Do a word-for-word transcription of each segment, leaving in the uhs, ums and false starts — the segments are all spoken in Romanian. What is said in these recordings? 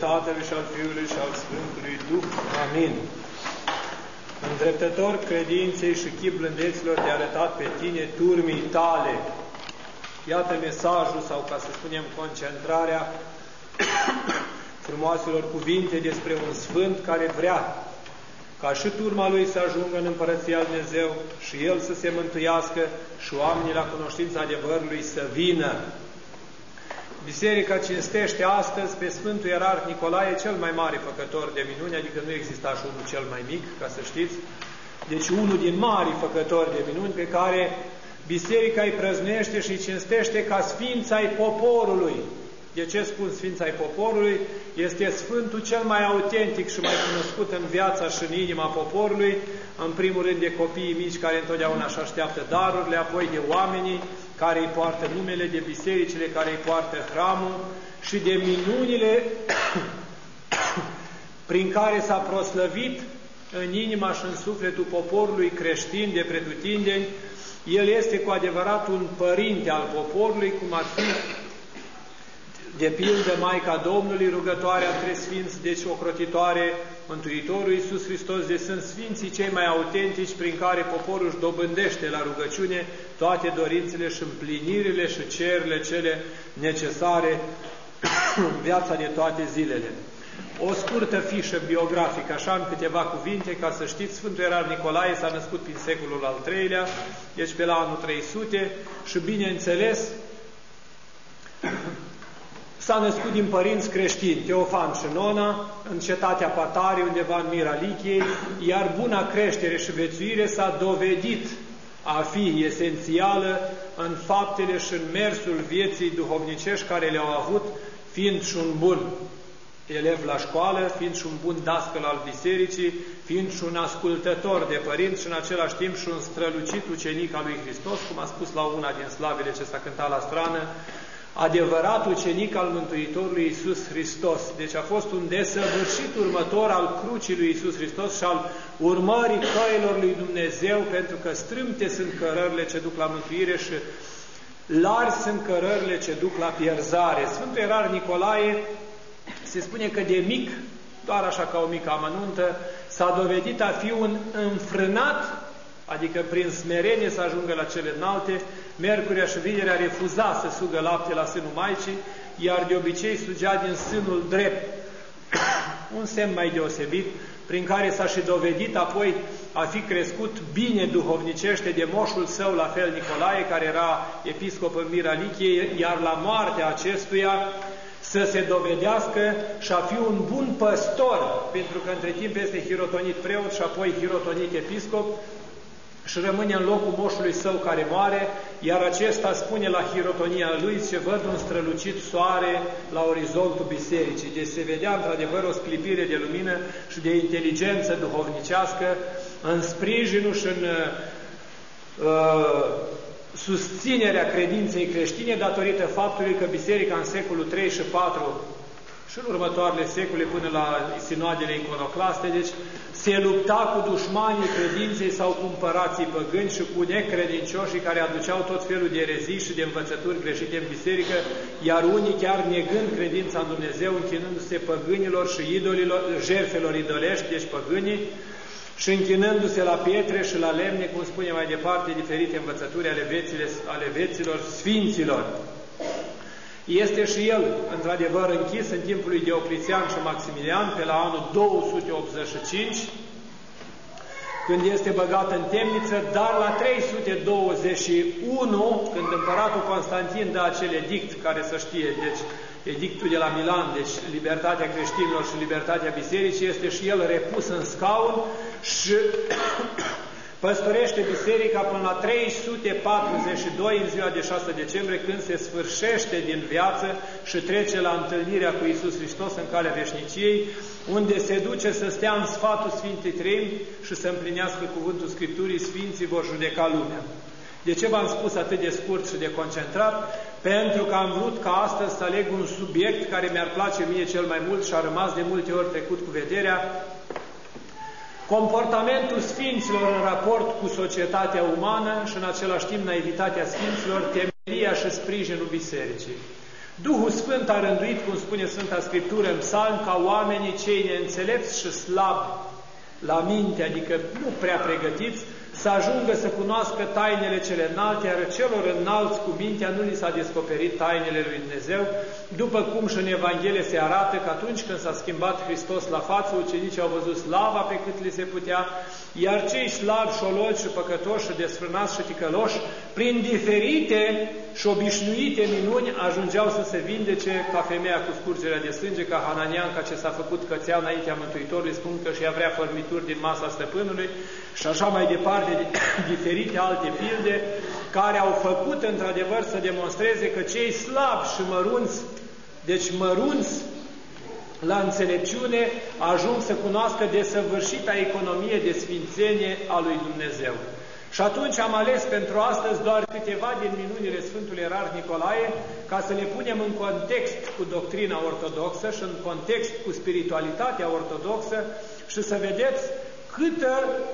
Tatălui și al Fiului și al Sfântului Duh. Amin. Îndreptător credinței și chip blândeților te-a arătat pe tine turmii tale. Iată mesajul, sau ca să spunem concentrarea frumoaselor cuvinte despre un sfânt care vrea ca și turma lui să ajungă în Împărăția Lui Dumnezeu și el să se mântuiască și oamenii la cunoștința adevărului să vină. Biserica cinstește astăzi pe Sfântul Ierarh Nicolae, cel mai mare făcător de minuni, adică nu exista și unul cel mai mic, ca să știți. Deci unul din mari făcători de minuni pe care Biserica îi prăznește și îi cinstește ca Sfința ai poporului. De ce spun Sfința ai poporului? Este Sfântul cel mai autentic și mai cunoscut în viața și în inima poporului, în primul rând de copiii mici care întotdeauna își așteaptă darurile, apoi de oamenii care îi poartă numele, de bisericile care îi poartă hramul și de minunile prin care s-a proslăvit în inima și în sufletul poporului creștin de pretutindeni. El este cu adevărat un părinte al poporului, cum ar fi de pildă Maica Domnului, rugătoarea între Sfinți, deci ocrotitoare, Mântuitorul Iisus Hristos, de sunt Sfinții cei mai autentici prin care poporul își dobândește la rugăciune toate dorințele și împlinirile și cererile cele necesare în viața de toate zilele. O scurtă fișă biografică, așa în câteva cuvinte, ca să știți, Sfântul Ierarh Nicolae s-a născut prin secolul al treilea, deci pe la anul trei sute, și bineînțeles s-a născut din părinți creștini, Teofan și Nona, în cetatea Patari, undeva în Mira Lichiei, iar buna creștere și viețuire s-a dovedit a fi esențială în faptele și în mersul vieții duhovnicești care le-au avut, fiind și un bun elev la școală, fiind și un bun dascăl al bisericii, fiind și un ascultător de părinți și în același timp și un strălucit ucenic al lui Hristos, cum a spus la una din slavele ce s-a cântat la strană, adevărat ucenic al Mântuitorului Iisus Hristos. Deci a fost un desăvârșit următor al crucii lui Iisus Hristos și al urmării căilor lui Dumnezeu, pentru că strâmte sunt cărările ce duc la mântuire și largi sunt cărările ce duc la pierzare. Sfântul Ierarh Nicolae se spune că de mic, doar așa ca o mică amănuntă, s-a dovedit a fi un înfrânat, adică prin smerenie să ajungă la cele înalte. Miercurea și vinerea refuza să sugă lapte la sânul Maicii, iar de obicei sugea din sânul drept. Un semn mai deosebit, prin care s-a și dovedit apoi a fi crescut bine duhovnicește de moșul său, la fel Nicolae, care era episcop în Mira Lichiei, iar la moartea acestuia să se dovedească și a fi un bun păstor, pentru că între timp este hirotonit preot și apoi hirotonit episcop, și rămâne în locul moșului său care moare, iar acesta spune la hirotonia lui ce văd un strălucit soare la orizontul bisericii. Deci se vedea într-adevăr o sclipire de lumină și de inteligență duhovnicească în sprijinul și în uh, susținerea credinței creștine, datorită faptului că biserica în secolul trei și patru și în următoarele secole până la sinoadele iconoclaste, deci se lupta cu dușmanii credinței sau cu împărații păgâni și cu necredincioșii care aduceau tot felul de erezii și de învățături greșite în biserică, iar unii chiar negând credința în Dumnezeu, închinându-se păgânilor și idolilor, jertfelor idolești, deci păgânii, și închinându-se la pietre și la lemne, cum spune mai departe, diferite învățături ale, vețile, ale veților sfinților. Este și el, într-adevăr, închis în timpul lui Diocletian și Maximilian, pe la anul două sute optzeci și cinci, când este băgat în temniță, dar la trei sute douăzeci și unu, când împăratul Constantin dă acel edict, care să știe, deci edictul de la Milan, deci libertatea creștinilor și libertatea bisericii, este și el repus în scaun și păstorește biserica până la trei sute patruzeci și doi, în ziua de șase decembrie, când se sfârșește din viață și trece la întâlnirea cu Iisus Hristos în calea veșniciei, unde se duce să stea în sfatul Sfintei Treimi și să împlinească cuvântul Scripturii: Sfinții vor judeca lumea. De ce v-am spus atât de scurt și de concentrat? Pentru că am vrut ca astăzi să aleg un subiect care mi-ar place mie cel mai mult și a rămas de multe ori trecut cu vederea: comportamentul Sfinților în raport cu societatea umană și în același timp naivitatea Sfinților, temelia și sprijinul Bisericii. Duhul Sfânt a rânduit, cum spune Sfânta Scriptură în Psalm, ca oamenii cei neînțelepți și slabi la minte, adică nu prea pregătiți, să ajungă să cunoască tainele cele înalte, iar celor înalți cu mintea nu li s-a descoperit tainele lui Dumnezeu, după cum și în Evanghelie se arată că atunci când s-a schimbat Hristos la față, ucenicii au văzut slava pe cât li se putea, iar cei slabi, șoloți și păcătoși și desfrânați și ticăloși, prin diferite și obișnuite minuni, ajungeau să se vindece, ca femeia cu scurgerea de sânge, ca Hananianca ce s-a făcut cățea înaintea Mântuitorului, spun că și-a vrea fărmituri din masa stăpânului, și așa mai departe, de diferite alte pilde, care au făcut într-adevăr să demonstreze că cei slabi și mărunți, deci mărunți la înțelepciune, ajung să cunoască desăvârșita economie de sfințenie a lui Dumnezeu. Și atunci am ales pentru astăzi doar câteva din minunile Sfântului Ierarh Nicolae, ca să le punem în context cu doctrina ortodoxă și în context cu spiritualitatea ortodoxă și să vedeți câtă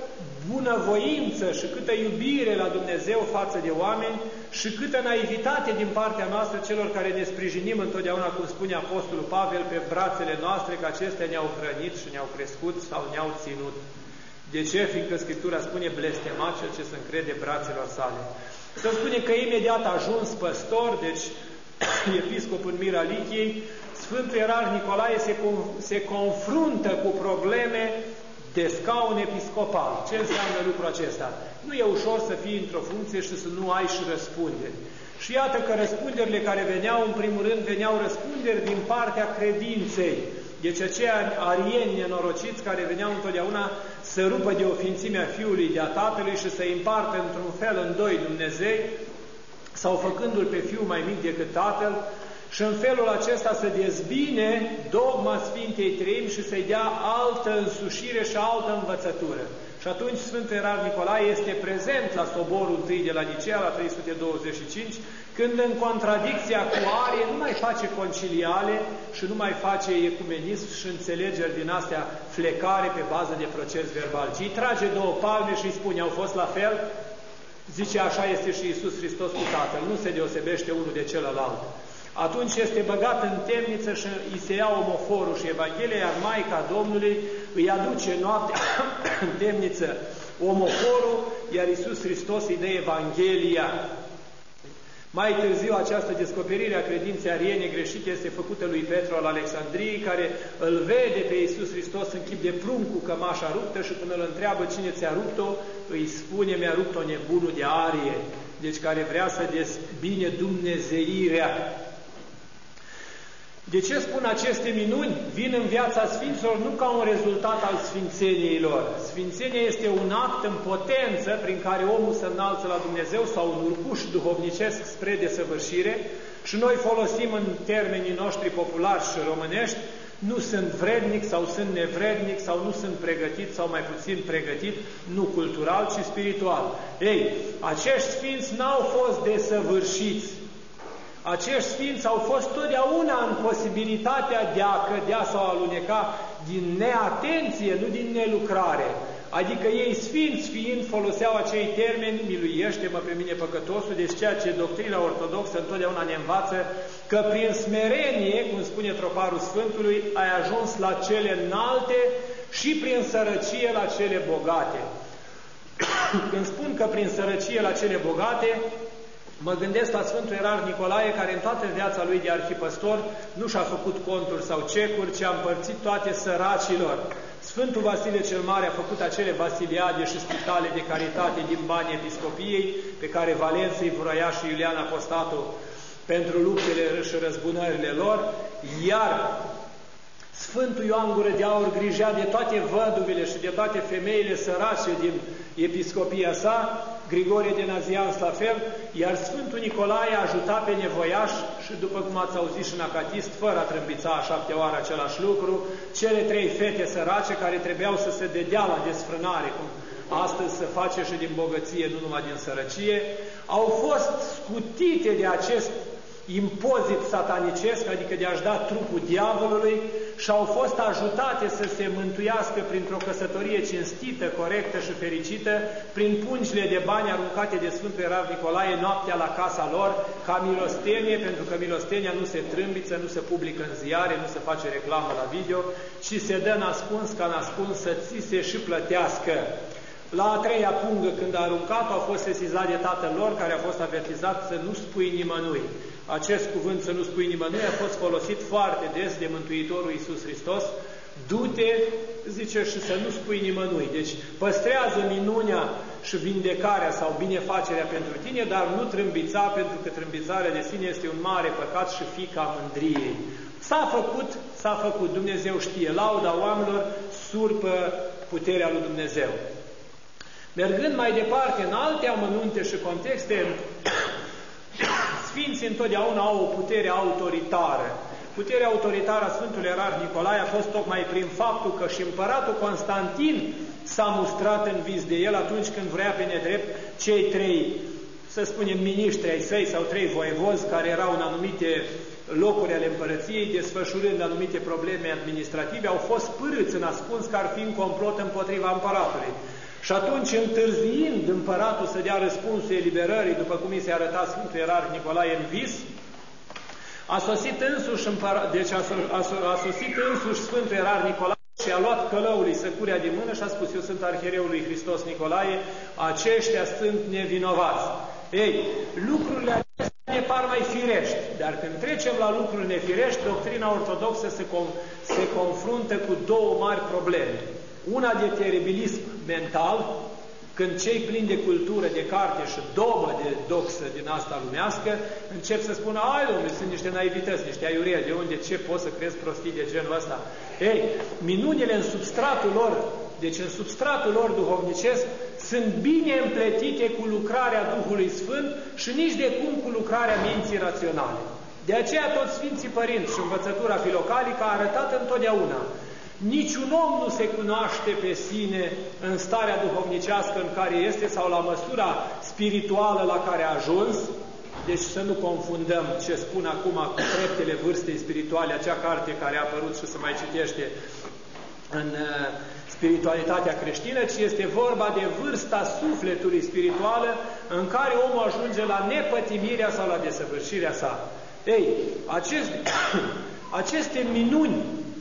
bunăvoință și câtă iubire la Dumnezeu față de oameni și câtă naivitate din partea noastră celor care ne sprijinim întotdeauna, cum spune Apostolul Pavel, pe brațele noastre, că acestea ne-au hrănit și ne-au crescut sau ne-au ținut. De ce? Fiindcă Scriptura spune blestemat cel ce se încrede brațelor sale. Se spune că imediat ajuns păstor, deci episcop în Mira Lichiei, Sfântul Ierarh Nicolae se, se confruntă cu probleme de scaun episcopal. Ce înseamnă lucrul acesta? Nu e ușor să fii într-o funcție și să nu ai și răspunderi. Și iată că răspunderile care veneau, în primul rând, veneau răspunderi din partea credinței. Deci aceia arieni nenorociți care veneau întotdeauna să rupă de ofințimea Fiului de a Tatălui și să împartă într-un fel în doi Dumnezei, sau făcându-L pe Fiul mai mic decât Tatăl, și în felul acesta să dezbine dogma Sfintei Treimi și să-i dea altă însușire și altă învățătură. Și atunci Sfântul Ierarh Nicolae este prezent la soborul întâi de la Nicea, la trei sute douăzeci și cinci, când în contradicția cu Arie nu mai face conciliale și nu mai face ecumenism și înțelegeri din astea flecare pe bază de proces verbal, ci îi trage două palme și îi spune, au fost la fel? Zice, așa este și Iisus Hristos cu Tatăl, nu se deosebește unul de celălalt. Atunci este băgat în temniță și îi se ia omoforul și Evanghelia, iar Maica Domnului îi aduce noaptea în temniță omoforul, iar Iisus Hristos îi dă Evanghelia. Mai târziu, această descoperire a credinței ariene greșite este făcută lui Petru al Alexandriei, care îl vede pe Iisus Hristos în chip de prunc cu cămașa ruptă și când îl întreabă cine ți-a rupt-o, îi spune, mi-a rupt-o nebunul de Arie, deci care vrea să dezbine dumnezeirea. De ce spun aceste minuni? Vin în viața Sfinților nu ca un rezultat al sfințeniei lor. Sfințenia este un act în potență prin care omul se înalță la Dumnezeu sau un urcuș duhovnicesc spre desăvârșire și noi folosim în termenii noștri populari și românești, nu sunt vrednic sau sunt nevrednic sau nu sunt pregătit sau mai puțin pregătit, nu cultural, ci spiritual. Ei, acești sfinți n-au fost desăvârșiți. Acești sfinți au fost totdeauna în posibilitatea de a cădea sau a aluneca din neatenție, nu din nelucrare. Adică ei sfinți fiind foloseau acei termeni, miluiește-mă pe mine păcătosul, deci ceea ce doctrina ortodoxă întotdeauna ne învață, că prin smerenie, cum spune Troparul Sfântului, ai ajuns la cele înalte și prin sărăcie la cele bogate. Când spun că prin sărăcie la cele bogate, mă gândesc la Sfântul Ierarh Nicolae, care în toată viața lui de arhipăstor nu și-a făcut conturi sau cecuri, ci a împărțit toate săracilor. Sfântul Vasile cel Mare a făcut acele vasiliade și spitale de caritate din banii episcopiei, pe care Valență îi vroia și Iulian Apostatul pentru luptele și răzbunările lor, iar Sfântul Ioan Gură de Aur grijea de toate văduvele și de toate femeile sărace din episcopia sa, Grigorie de Nazianz la fel, iar Sfântul Nicolae a ajutat pe nevoiași și, după cum ați auzit și în Acatist, fără a trâmbița a șapte oară același lucru, cele trei fete sărace care trebuiau să se dedea la desfrânare, cum astăzi se face și din bogăție, nu numai din sărăcie, au fost scutite de acest impozit satanicesc, adică de a-și da trupul diavolului și au fost ajutate să se mântuiască printr-o căsătorie cinstită, corectă și fericită, prin pungile de bani aruncate de Sfântul Ierarh Nicolae noaptea la casa lor, ca milostenie, pentru că milostenia nu se trâmbiță, nu se publică în ziare, nu se face reclamă la video, ci se dă nascuns ca nascuns să ți se și plătească. La a treia pungă, când a aruncat, a fost sesizat de tatăl lor, care a fost avertizat să nu spui nimănui. Acest cuvânt, să nu spui nimănui, a fost folosit foarte des de Mântuitorul Iisus Hristos. Du-te, zice, și să nu spui nimănui. Deci păstrează minunea și vindecarea sau binefacerea pentru tine, dar nu trâmbița, pentru că trâmbițarea de sine este un mare păcat și fiica mândriei. S-a făcut, s-a făcut, Dumnezeu știe, lauda oamenilor surpă puterea lui Dumnezeu. Mergând mai departe, în alte amănunte și contexte, Sfinții întotdeauna au o putere autoritară. Puterea autoritară a Sfântului Ierarh Nicolae a fost tocmai prin faptul că și împăratul Constantin s-a mustrat în vis de el atunci când vrea pe nedrept cei trei, să spunem, miniștri ai săi sau trei voievozi care erau în anumite locuri ale împărăției, desfășurând anumite probleme administrative, au fost pârâți în ascuns că ar fi în complot împotriva împăratului. Și atunci, întârziind împăratul să dea răspunsul eliberării, după cum i se arăta Sfântul Ierarh Nicolae în vis, a sosit însuși, împărat, deci a, a, a sosit însuși Sfântul Ierarh Nicolae și a luat călăului săcurea din mână și a spus: eu sunt arhiereul lui Hristos Nicolae, aceștia sunt nevinovați. Ei, lucrurile acestea ne par mai firești, dar când trecem la lucruri nefirești, doctrina ortodoxă se, com, se confruntă cu două mari probleme. Una de teribilism mental, când cei plini de cultură, de carte și domă de doxă din asta lumească, încep să spună: ai, domnule, sunt niște naivități, niște aiureli, de unde, ce poți să crezi prostii de genul ăsta? Ei, minunile în substratul lor, deci în substratul lor duhovnicesc, sunt bine împletite cu lucrarea Duhului Sfânt și nici de cum cu lucrarea minții raționale. De aceea toți Sfinții Părinți și învățătura filocalică a arătat întotdeauna: niciun om nu se cunoaște pe sine în starea duhovnicească în care este sau la măsura spirituală la care a ajuns. Deci să nu confundăm ce spun acum cu treptele vârstei spirituale, acea carte care a apărut și se mai citește în uh, spiritualitatea creștină, ci este vorba de vârsta sufletului spirituală în care omul ajunge la nepătimirea sau la desăvârșirea sa. Ei, acest, aceste minuni,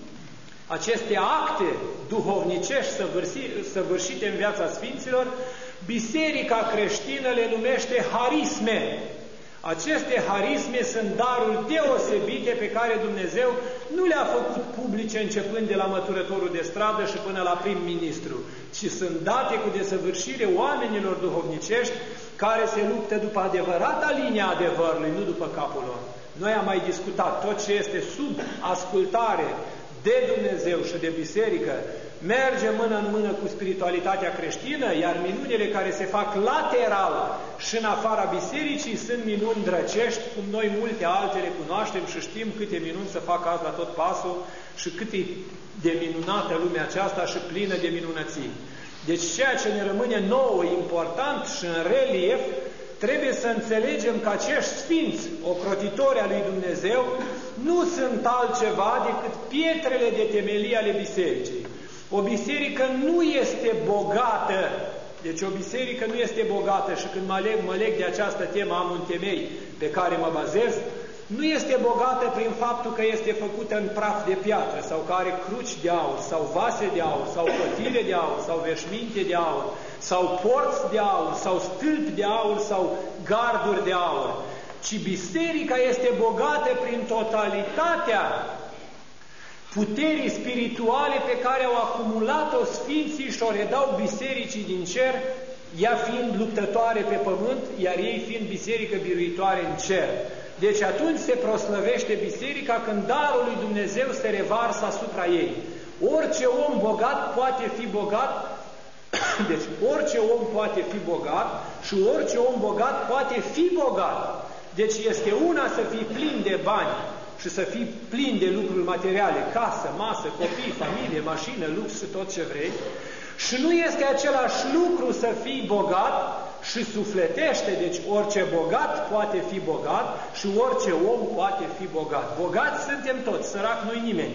aceste acte duhovnicești săvârșite în viața Sfinților, Biserica creștină le numește harisme. Aceste harisme sunt daruri deosebite pe care Dumnezeu nu le-a făcut publice începând de la măturătorul de stradă și până la prim-ministru, ci sunt date cu desăvârșire oamenilor duhovnicești care se luptă după adevărata linia adevărului, nu după capul lor. Noi am mai discutat tot ce este sub ascultare de Dumnezeu și de biserică, merge mână în mână cu spiritualitatea creștină, iar minunile care se fac lateral și în afara bisericii sunt minuni drăcești, cum noi multe altele cunoaștem și știm câte minuni se fac azi la tot pasul și cât e de minunată lumea aceasta și plină de minunății. Deci ceea ce ne rămâne nouă, important și în relief, trebuie să înțelegem că acești sfinți, ocrotitori al lui Dumnezeu, nu sunt altceva decât pietrele de temelie ale bisericii. O biserică nu este bogată, deci o biserică nu este bogată, și când mă leg, mă leg de această temă, am un temei pe care mă bazez, nu este bogată prin faptul că este făcută în praf de piatră, sau că are cruci de aur, sau vase de aur, sau cotire de aur, sau veșminte de aur, sau porți de aur, sau stâlpi de aur, sau garduri de aur, ci biserica este bogată prin totalitatea puterii spirituale pe care au acumulat-o Sfinții și o redau bisericii din cer, ea fiind luptătoare pe pământ, iar ei fiind biserică biruitoare în cer. Deci atunci se proslăvește biserica când darul lui Dumnezeu se revarsă asupra ei. Orice om bogat poate fi bogat, deci orice om poate fi bogat și orice om bogat poate fi bogat. Deci este una să fii plin de bani și să fii plin de lucruri materiale, casă, masă, copii, familie, mașină, lux și tot ce vrei. Și nu este același lucru să fii bogat și sufletește, deci orice bogat poate fi bogat și orice om poate fi bogat. Bogați suntem toți, sărac nu-i nimeni.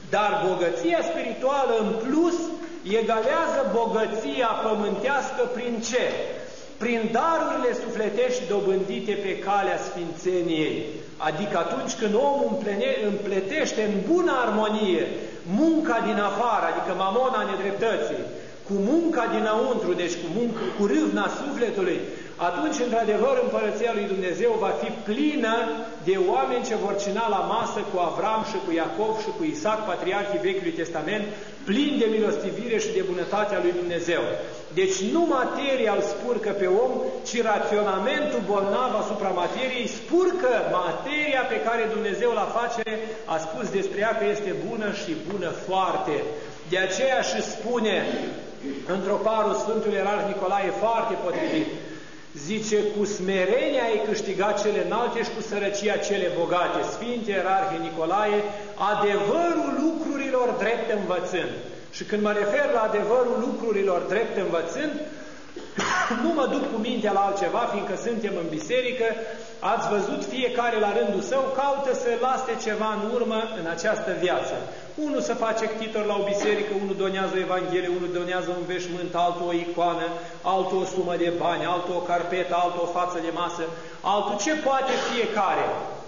Dar bogăția spirituală în plus egalează bogăția pământească prin ce? Prin darurile sufletești dobândite pe calea sfințeniei. Adică atunci când omul împlene, împletește în bună armonie munca din afară, adică mamona nedreptății, cu munca dinăuntru, deci cu, muncă, cu râvna sufletului, atunci, într-adevăr, Împărăția lui Dumnezeu va fi plină de oameni ce vor cina la masă cu Avram și cu Iacov și cu Isaac, patriarhii Vechiului Testament, plini de milostivire și de bunătatea lui Dumnezeu. Deci nu materia îl spurcă pe om, ci raționamentul bolnav asupra materiei spurcă materia pe care Dumnezeu la face, a spus despre ea că este bună și bună foarte. De aceea și spune într-o parul Sfântul Ierarh Nicolae foarte potrivit, zice, cu smerenia ai câștigat cele înalte și cu sărăcia cele bogate. Sfinte Ierarhe Nicolae, adevărul lucrurilor drept învățând. Și când mă refer la adevărul lucrurilor drept învățând, nu mă duc cu mintea la altceva, fiindcă suntem în biserică, ați văzut, fiecare la rândul său caută să lase ceva în urmă în această viață. Unul să face ctitor la o biserică, unul donează o Evanghelie, unul donează un veșmânt, altul o icoană, altul o sumă de bani, altul o carpetă, altul o față de masă, altul ce poate fiecare.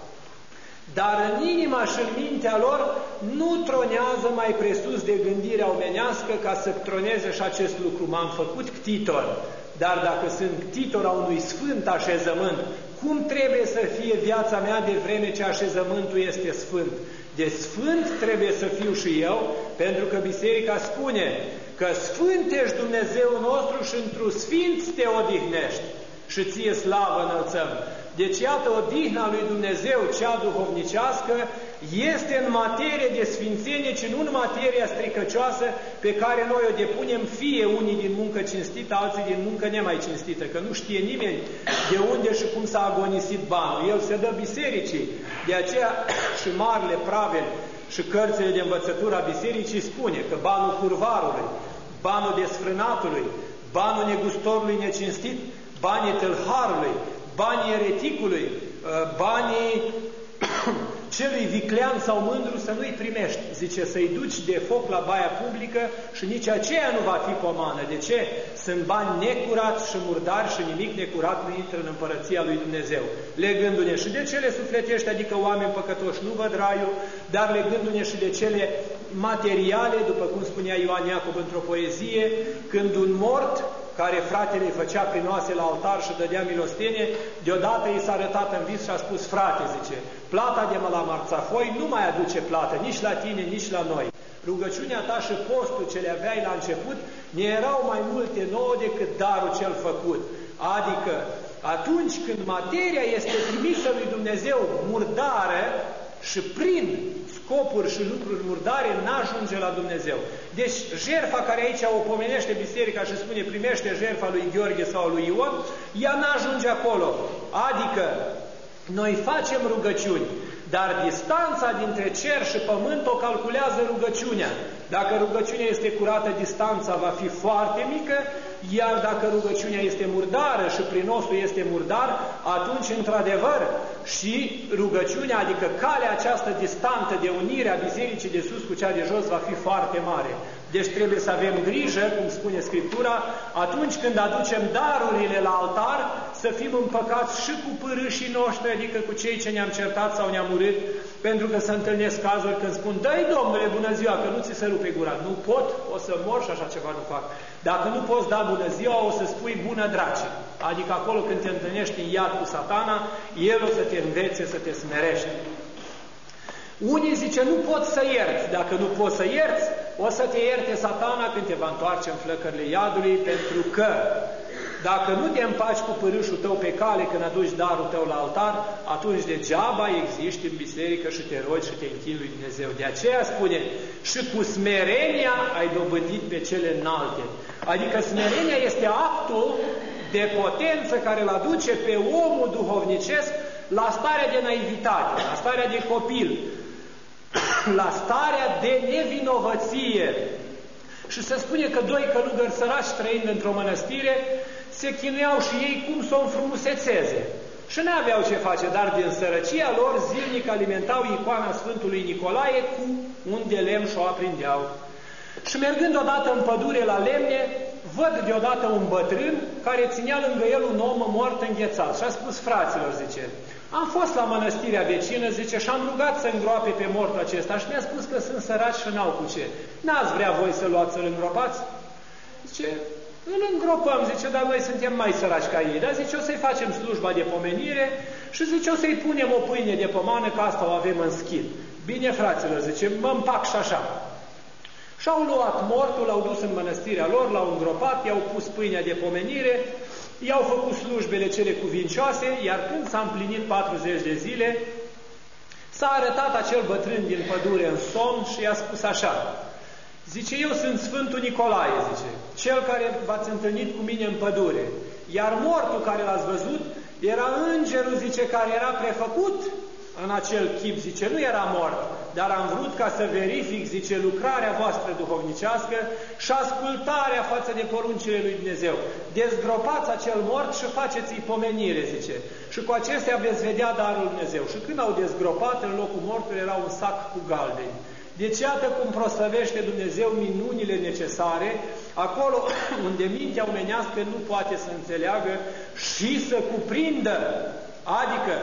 Dar în inima și în mintea lor nu tronează mai presus de gândirea omenească ca să troneze și acest lucru. M-am făcut ctitor, dar dacă sunt ctitor a unui sfânt așezământ, cum trebuie să fie viața mea de vreme ce așezământul este sfânt? De sfânt trebuie să fiu și eu, pentru că Biserica spune că sfânt ești Dumnezeu nostru și într-un sfinț te odihnești și ție slavă înălțăm. Deci, iată, odihna lui Dumnezeu, cea duhovnicească, este în materie de sfințenie, ci nu în materia stricăcioasă pe care noi o depunem, fie unii din muncă cinstită, alții din muncă nemai cinstită, că nu știe nimeni de unde și cum s-a agonisit banul. El se dă bisericii. De aceea și marile praveli și cărțile de învățătură a bisericii spune că banul curvarului, banul desfrânatului, banul negustorului necinstit, banii tâlharului, banii ereticului, banii celui viclean sau mândru să nu-i primești. Zice, să-i duci de foc la baia publică și nici aceea nu va fi pomană. De ce? Sunt bani necurați și murdari și nimic necurat nu intră în Împărăția lui Dumnezeu. Legându-ne și de cele sufletești, adică oameni păcătoși nu văd raiul, dar legându-ne și de cele materiale, după cum spunea Ioan Iacob într-o poezie, când un mort care fratele îi făcea prin oase la altar și dădea milostenie, deodată i s-a arătat în vis și a spus, frate, zice, plata de la Marțafoi nu mai aduce plată, nici la tine, nici la noi. Rugăciunea ta și postul ce le aveai la început ne erau mai multe nouă decât darul cel făcut. Adică, atunci când materia este trimisă lui Dumnezeu murdară și prin scopuri și lucruri murdare, n-ajunge la Dumnezeu. Deci, jertfa care aici o pomenește biserica și spune primește jertfa lui Gheorghe sau lui Ion, ea n-ajunge acolo. Adică, noi facem rugăciuni, dar distanța dintre cer și pământ o calculează rugăciunea. Dacă rugăciunea este curată, distanța va fi foarte mică, iar dacă rugăciunea este murdară și prinosul este murdar, atunci, într-adevăr, și rugăciunea, adică calea această distantă de unire a bisericii de sus cu cea de jos, va fi foarte mare. Deci trebuie să avem grijă, cum spune Scriptura, atunci când aducem darurile la altar, să fim împăcați și cu pârâșii noștri, adică cu cei ce ne-am certat sau ne-am urât, pentru că se întâlnesc cazuri când spun, dă-i, Domnule, bună ziua, că nu ți se rupe gura. Nu pot, o să mor și așa ceva nu fac. Dacă nu poți da bună ziua, o să spui bună drace. Adică acolo când te întâlnești în iad cu Satana, el o să te învețe să te smerești. Unii zice, nu poți să ierți. Dacă nu poți să ierți, o să te ierte Satana când te va întoarce în flăcările iadului, pentru că dacă nu te împaci cu pârâșul tău pe cale când aduci darul tău la altar, atunci degeaba existi în biserică și te rogi și te închini lui Dumnezeu. De aceea spune, și cu smerenia ai dobândit pe cele înalte. Adică smerenia este actul de potență care îl aduce pe omul duhovnicesc la starea de naivitate, la starea de copil, la starea de nevinovăție. Și se spune că doi călugări săraci trăind într-o mănăstire se chinuiau și ei cum să o înfrumusețeze. Și n-aveau ce face, dar din sărăcia lor zilnic alimentau icoana Sfântului Nicolae cu un de lemn și o aprindeau. Și mergând odată în pădure la lemne, văd deodată un bătrân care ținea lângă el un om mort înghețat. Și a spus: fraților, zice, am fost la mănăstirea vecină, zice, și am rugat să îngroape pe mortul acesta și mi-a spus că sunt săraci și n-au cu ce. N-ați vrea voi să luați să-l îngropați? Zice, îl îngropăm, zice, dar noi suntem mai săraci ca ei. Dar zice, o să-i facem slujba de pomenire și zice, o să-i punem o pâine de pomană, că asta o avem în schimb. Bine, fraților, zice, mă împac și așa. Și-au luat mortul, l-au dus în mănăstirea lor, l-au îngropat, i-au pus pâinea de pomenire, i-au făcut slujbele cele cuvincioase, iar când s-a împlinit patruzeci de zile, s-a arătat acel bătrân din pădure în somn și i-a spus așa: zice, eu sunt Sfântul Nicolae, zice, cel care v-ați întâlnit cu mine în pădure, iar mortul care l-ați văzut era îngerul, zice, care era prefăcut în acel chip, zice, nu era mort, dar am vrut ca să verific, zice, lucrarea voastră duhovnicească și ascultarea față de poruncile lui Dumnezeu. Dezgropați acel mort și faceți-i pomenire, zice, și cu acestea veți vedea darul Dumnezeu. Și când au dezgropat, în locul mortului era un sac cu galbeni. Deci iată cum proslăvește Dumnezeu minunile necesare, acolo unde mintea omenească nu poate să înțeleagă și să cuprindă, adică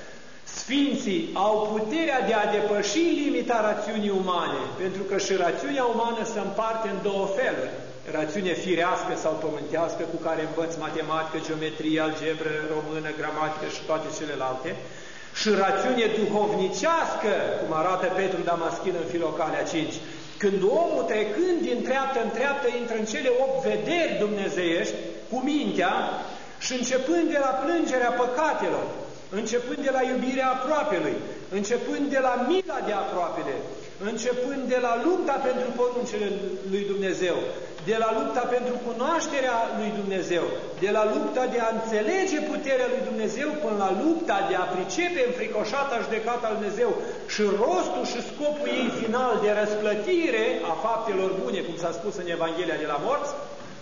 Sfinții au puterea de a depăși limita rațiunii umane, pentru că și rațiunea umană se împarte în două feluri. Rațiune firească sau pământească, cu care învăț matematică, geometrie, algebră, română, gramatică și toate celelalte, și rațiune duhovnicească, cum arată Petru Damaschin în Filocalea cinci, când omul, trecând din treaptă în treaptă, intră în cele opt vederi dumnezeiești, cu mintea, și începând de la plângerea păcatelor, începând de la iubirea aproapelui, începând de la mila de aproapele, începând de la lupta pentru poruncile lui Dumnezeu, de la lupta pentru cunoașterea lui Dumnezeu, de la lupta de a înțelege puterea lui Dumnezeu, până la lupta de a pricepe înfricoșata judecata lui Dumnezeu și rostul și scopul ei final de răsplătire a faptelor bune, cum s-a spus în Evanghelia de la morți,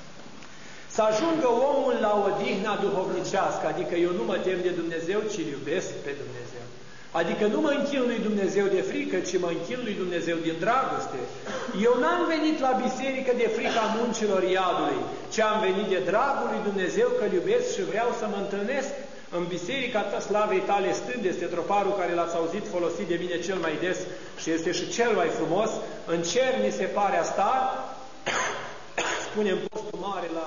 să ajungă omul la odihna duhovnicească, adică eu nu mă tem de Dumnezeu, ci îl iubesc pe Dumnezeu. Adică nu mă închin lui Dumnezeu de frică, ci mă închin lui Dumnezeu din dragoste. Eu n-am venit la biserică de frica muncilor iadului, ci am venit de dragul lui Dumnezeu, că îl iubesc și vreau să mă întâlnesc în biserica ta slavei tale stând. Este troparul care l-ați auzit folosit de mine cel mai des și este și cel mai frumos. În cer ni se pare a sta, spunem postul mare la,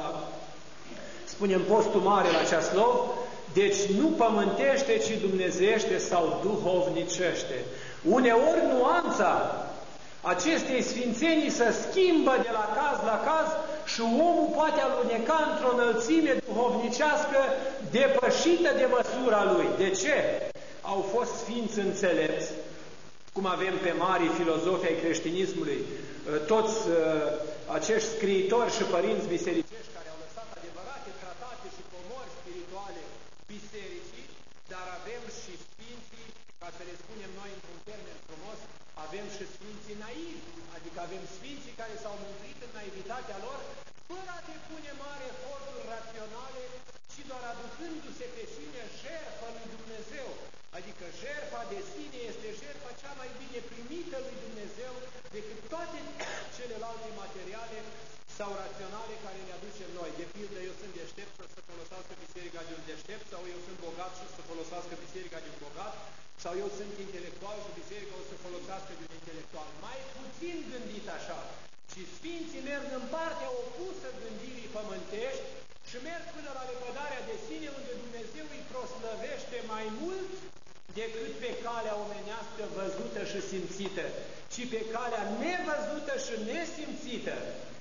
spunem postul mare la Ceaslov, deci nu pământește, ci dumnezeiește sau duhovnicește. Uneori nuanța acestei sfințenii se schimbă de la caz la caz și omul poate aluneca într-o înălțime duhovnicească depășită de măsura lui. De ce? Au fost sfinți înțelepți, cum avem pe mari filozofi ai creștinismului, toți uh, acești scriitori și părinți bisericești care au lăsat adevărate tratate și comori spirituale bisericii, dar avem și sfinții, ca să le spunem noi într-un termen frumos, avem și sfinții naivi, adică avem sfinții care s-au mântuit în naivitatea lor, fără a depune mari eforturi raționale, ci doar aducându-se pe sine jertfa lui Dumnezeu. Adică jertfa de sine este jertfa cea mai bine primită lui Dumnezeu decât toate celelalte materiale sau raționale care ne aducem noi. De pildă, eu sunt deștept să folosească biserica de un deștept, sau eu sunt bogat și să folosească biserica de un bogat, sau eu sunt intelectual și biserica o să folosească de un intelectual. Mai puțin gândit așa, ci sfinții merg în partea opusă gândirii pământești și merg până la lepădarea de sine, unde Dumnezeu îi proslăvește mai mult decât pe calea omenească văzută și simțită, ci pe calea nevăzută și nesimțită.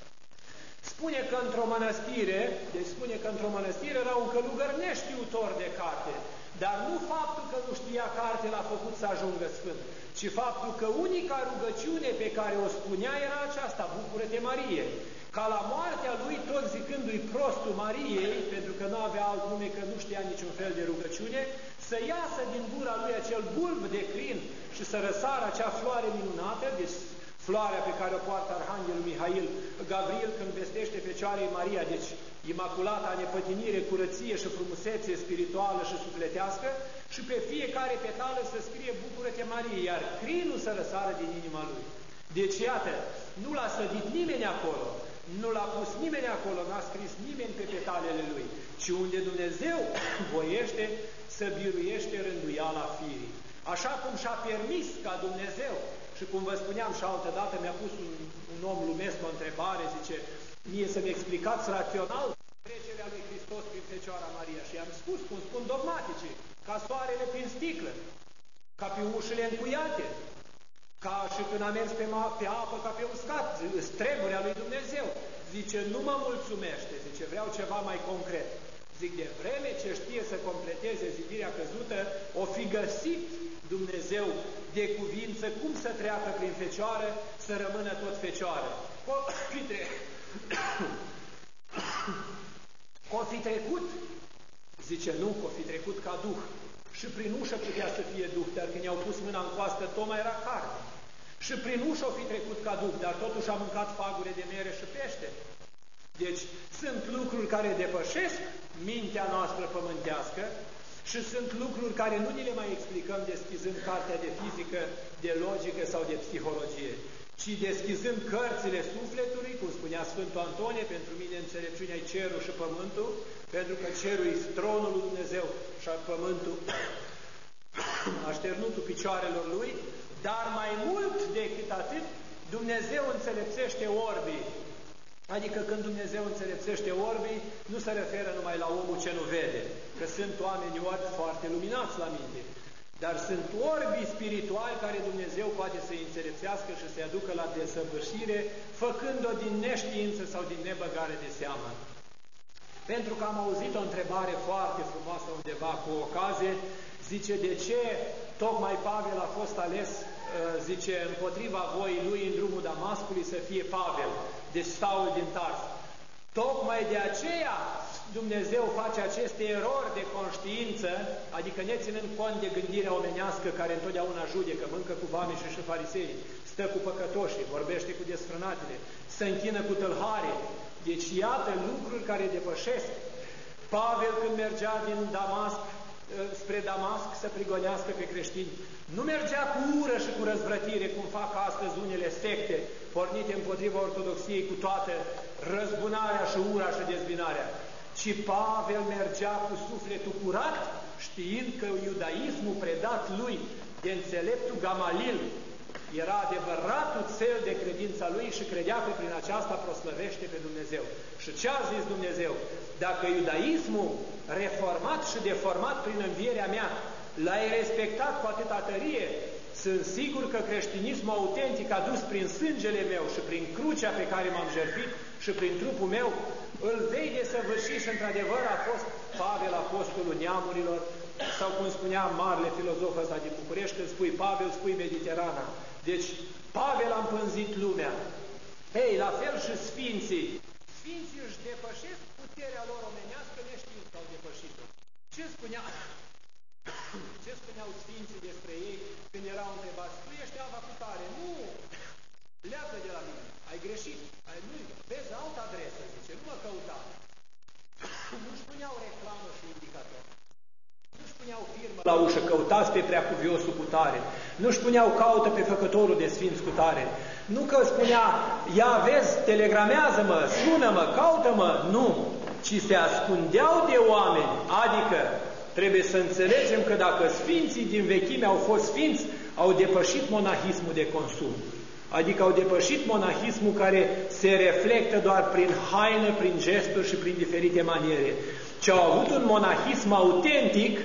Spune că într-o mănăstire, deci spune că într-o mănăstire era un călugăr neștiutor de carte, dar nu faptul că nu știa carte l-a făcut să ajungă sfânt, ci faptul că unica rugăciune pe care o spunea era aceasta: bucură-te, Marie! Ca la moartea lui, tot zicându-i prostul Mariei, pentru că nu avea alt nume, că nu știa niciun fel de rugăciune, să iasă din gura lui acel bulb de crin și să răsară acea floare minunată, deci floarea pe care o poartă Arhanghelul Mihail, Gabriel, când vestește Fecioarei Maria, deci imaculata nepătinire, curăție și frumusețe spirituală și sufletească, și pe fiecare petală să scrie Bucură-te Marie, iar crinul să răsară din inima lui. Deci, iată, nu l-a sădit nimeni acolo, nu l-a pus nimeni acolo, n-a scris nimeni pe petalele lui, ci unde Dumnezeu voiește să biruiește rânduiala firii. Așa cum și-a permis ca Dumnezeu, și cum vă spuneam și altă dată, mi-a pus un, un om lumesc o întrebare, zice, mie să-mi explicați rațional trecerea lui Hristos prin Fecioara Maria. Și i-am spus, cum spun dogmaticii, ca soarele prin sticlă, ca pe ușile încuiate, ca și când a mers pe, pe apă, ca pe uscat, streburea lui Dumnezeu. Zice, nu mă mulțumește, zice, vreau ceva mai concret. Zic, de vreme ce știe să completeze zidirea căzută, o fi găsit Dumnezeu de cuvință cum să treacă prin Fecioară, să rămână tot Fecioară. O fi, tre... o fi trecut, zice, nu, o fi trecut ca Duh. Și prin ușă putea să fie Duh, dar când i-au pus mâna în coastă, tocmai era carne. Și prin ușă o fi trecut ca Duh, dar totuși a mâncat fagure de mere și pește. Deci sunt lucruri care depășesc mintea noastră pământească și sunt lucruri care nu ni le mai explicăm deschizând cartea de fizică, de logică sau de psihologie, ci deschizând cărțile sufletului, cum spunea Sfântul Antonie, pentru mine înțelepciunea e cerul și pământul, pentru că cerul e tronul lui Dumnezeu și pământul așternutul picioarelor lui, dar mai mult decât atât, Dumnezeu înțelepțește orbii. Adică când Dumnezeu înțelepțește orbii, nu se referă numai la omul ce nu vede, că sunt oameni orbi foarte luminați la minte, dar sunt orbii spirituali care Dumnezeu poate să-i înțelepțească și să-i aducă la desăvârșire, făcând-o din neștiință sau din nebăgare de seamă. Pentru că am auzit o întrebare foarte frumoasă undeva cu ocazie, zice, de ce tocmai Pavel a fost ales, zice, împotriva voii lui în drumul Damascului să fie Pavel, deci Saul din Tars. Tocmai de aceea Dumnezeu face aceste erori de conștiință, adică ne ținând cont de gândirea omenească care întotdeauna judecă, mâncă cu vameșii și farisei, stă cu păcătoșii, vorbește cu desfrânatele, se închină cu tâlhare. Deci iată lucruri care depășesc. Pavel când mergea din Damasc spre Damasc să prigonească pe creștini, nu mergea cu ură și cu răzvrătire, cum fac astăzi unele secte pornite împotriva ortodoxiei cu toată răzbunarea și ura și dezbinarea, ci Pavel mergea cu sufletul curat, știind că iudaismul predat lui de înțeleptul Gamalil era adevăratul cel de credința lui și credea că prin aceasta proslăvește pe Dumnezeu. Și ce a zis Dumnezeu? Dacă iudaismul reformat și deformat prin învierea mea l-ai respectat cu atâta tărie, sunt sigur că creștinismul autentic adus prin sângele meu și prin crucea pe care m-am jertfit și prin trupul meu, îl vei desăvârși și într-adevăr a fost Pavel apostolul neamurilor, sau cum spunea marele filozof ăsta din București, când spui Pavel, spui Mediterana. Deci Pavel a împânzit lumea. Ei, la fel și sfinții. Sfinții își depășesc puterea lor omenească neștiind că au depășit-o. Ce spunea? Ce spuneau sfinții despre ei când erau întrebați? Tu ești ava cu tare? Nu! Leacă de la mine. Ai greșit. Ai, nu, vezi altă adresă, zice. Nu mă căuta. Nu-și puneau reclamă și indicator. Nu-și puneau firmă la ușă, căutați pe preacuviosul cu tare. Nu-și puneau caută pe făcătorul de sfinți cu tare. Nu că spunea, ia vezi, telegramează-mă, sună-mă, caută-mă. Nu, ci se ascundeau de oameni. Adică trebuie să înțelegem că dacă sfinții din vechime au fost sfinți, au depășit monahismul de consum. Adică au depășit monahismul care se reflectă doar prin haină, prin gesturi și prin diferite maniere. Ci au avut un monahism autentic,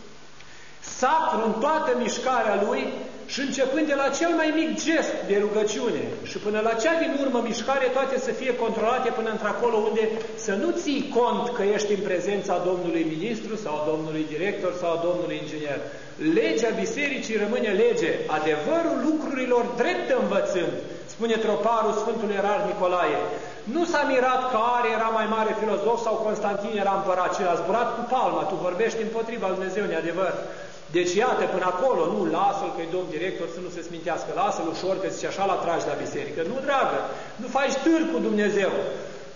sacru în toată mișcarea lui și începând de la cel mai mic gest de rugăciune și până la cea din urmă mișcare, toate să fie controlate până într-acolo unde să nu ții cont că ești în prezența domnului ministru sau a domnului director sau a domnului inginer. Legea bisericii rămâne lege, adevărul lucrurilor drept învățând, spune troparul Sfântului Erar Nicolae. Nu s-a mirat că Are era mai mare filozof sau Constantin era împărat, ci a zburat cu palma. Tu vorbești împotriva lui Dumnezeu, neadevăr. Deci iată, până acolo, nu, lasă-l că-i domn director să nu se smintească, lasă-l ușor că zice așa la tragi la biserică. Nu, dragă, nu faci târg cu Dumnezeu.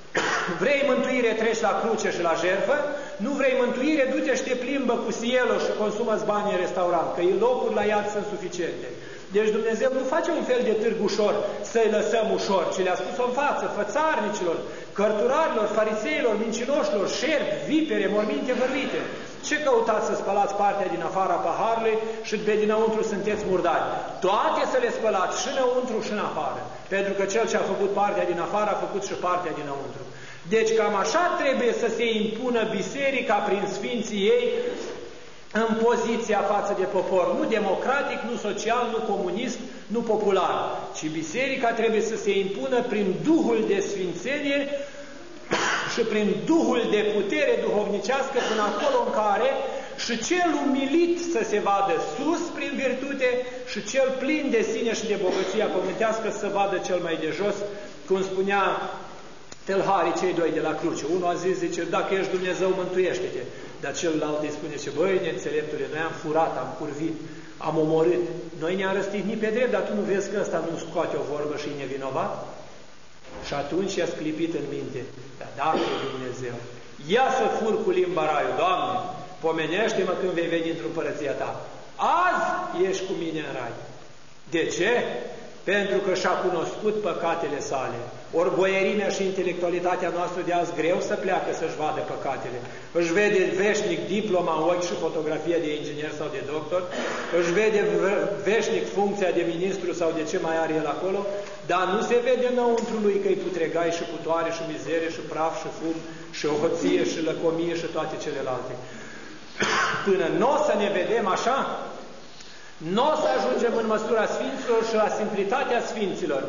Vrei mântuire, treci la cruce și la jertfă. Nu vrei mântuire, du-te și te plimbă cu sielul și consumă-ți banii în restaurant, că locuri la iad sunt suficiente. Deci Dumnezeu nu face un fel de târg ușor să-i lăsăm ușor, ci le-a spus-o în față fățarnicilor, cărturarilor, fariseilor, mincinoșilor, șerpi, vipere, morminte vărvite. Ce căutați să spălați partea din afara paharului și pe dinăuntru sunteți murdari? Toate să le spălați și înăuntru și în afară. Pentru că cel ce a făcut partea din afară a făcut și partea dinăuntru. Deci cam așa trebuie să se impună biserica prin sfinții ei în poziția față de popor. Nu democratic, nu social, nu comunist, nu popular. Ci biserica trebuie să se impună prin Duhul de sfințenie și prin Duhul de putere duhovnicească până acolo în care și cel umilit să se vadă sus prin virtute și cel plin de sine și de bogăția pământească să vadă cel mai de jos, cum spunea tâlharii cei doi de la cruce. Unul a zis, zice, dacă ești Dumnezeu, mântuiește-te. Dar celălalt îi spune, ce băi, neînțeleptule, noi am furat, am curvit, am omorât, noi ne-am răstignit pe drept, dar tu nu vezi că ăsta nu scoate o vorbă și e nevinovat? Și atunci i-a sclipit în minte, dar dacă e Dumnezeu, ia să fur cu limba raiul, Doamne, pomenește-mă când vei veni într-o împărăția Ta. Azi ești cu mine în rai. De ce? Pentru că și-a cunoscut păcatele sale. Ori boierimea și intelectualitatea noastră de azi greu să pleacă să-și vadă păcatele. Își vede veșnic diploma în ochi și fotografia de inginer sau de doctor, își vede veșnic funcția de ministru sau de ce mai are el acolo, dar nu se vede înăuntru lui că-i putregai și putoare și mizerie și praf și fum și ohoție și lăcomie și toate celelalte. Până nu o să ne vedem așa, nu o să ajungem în măsura Sfinților și la simplitatea Sfinților.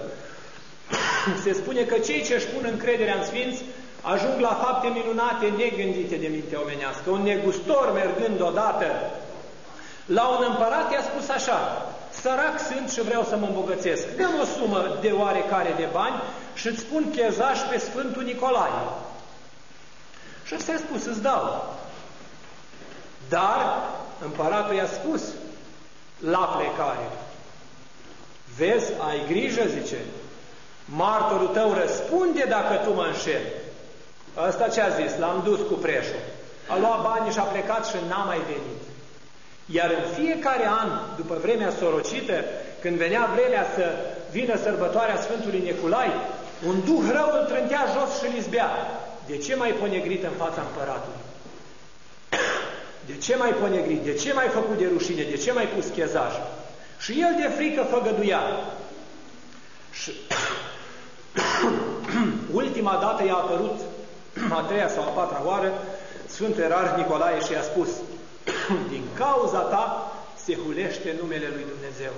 Se spune că cei ce își pun încrederea în Sfinți ajung la fapte minunate negândite de mintea omenească. Un negustor mergând odată la un împărat i-a spus așa, sărac sunt și vreau să mă îmbogățesc. Dăm o sumă de oarecare de bani și îți spun chezaș pe Sfântul Nicolae. Și ăsta i-a spus, îți dau. Dar împăratul i-a spus la plecare, vezi, ai grijă, zice, martorul tău răspunde dacă tu mă înșeli. Ăsta ce a zis? L-am dus cu preșul. A luat banii și a plecat și n-a mai venit. Iar în fiecare an, după vremea sorocită, când venea vremea să vină sărbătoarea Sfântului Nicolae, un duh rău îl trântea jos și îl izbea. De ce mai ponegrit în fața împăratului? De ce mai ponegrit? De ce mai făcut de rușine? De ce mai pus chezaj? Și el de frică făgăduia. Și ultima dată i-a apărut, a treia sau a patra oară, Sfântul Ierarh Nicolae și i-a spus, din cauza ta se hulește numele lui Dumnezeu.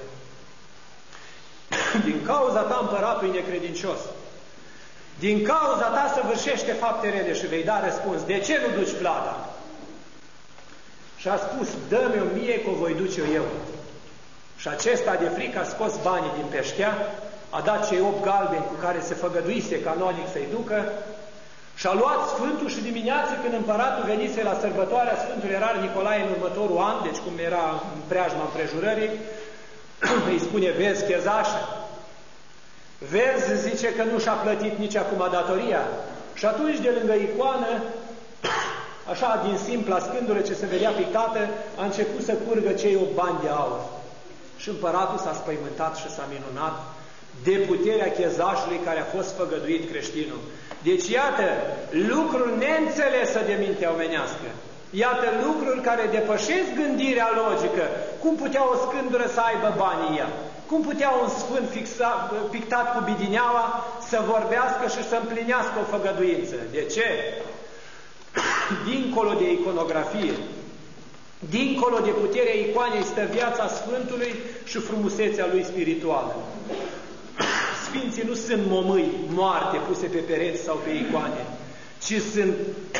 Din cauza ta împăratul e necredincios. Din cauza ta săvârșește fapte rele și vei da răspuns. De ce nu duci plata? Și a spus, dă-mi o mie că o voi duce eu. Și acesta de frică a scos banii din peștea, a dat cei opt galbeni cu care se făgăduise canonic să-i ducă și a luat Sfântul și dimineață când împăratul venise la sărbătoarea Sfântului Ierarh Nicolae în următorul an, deci cum era în preajma împrejurării, îi spune, vezi, chezașă, vezi, zice că nu și-a plătit nici acum datoria. Și atunci de lângă icoană, așa din simpla scândură ce se vedea pictată, a început să curgă cei opt bani de aur. Și împăratul s-a spăimântat și s-a minunat de puterea chezașului care a fost făgăduit creștinul. Deci iată lucruri neînțelese de mintea omenească. Iată lucruri care depășesc gândirea logică. Cum putea o scândură să aibă banii ea? Cum putea un sfânt fixa, pictat cu bidineaua să vorbească și să împlinească o făgăduință? De ce? Dincolo de iconografie, dincolo de puterea icoanei stă viața Sfântului și frumusețea lui spirituală. Sfinții nu sunt momâi moarte puse pe pereți sau pe icoane, ci sunt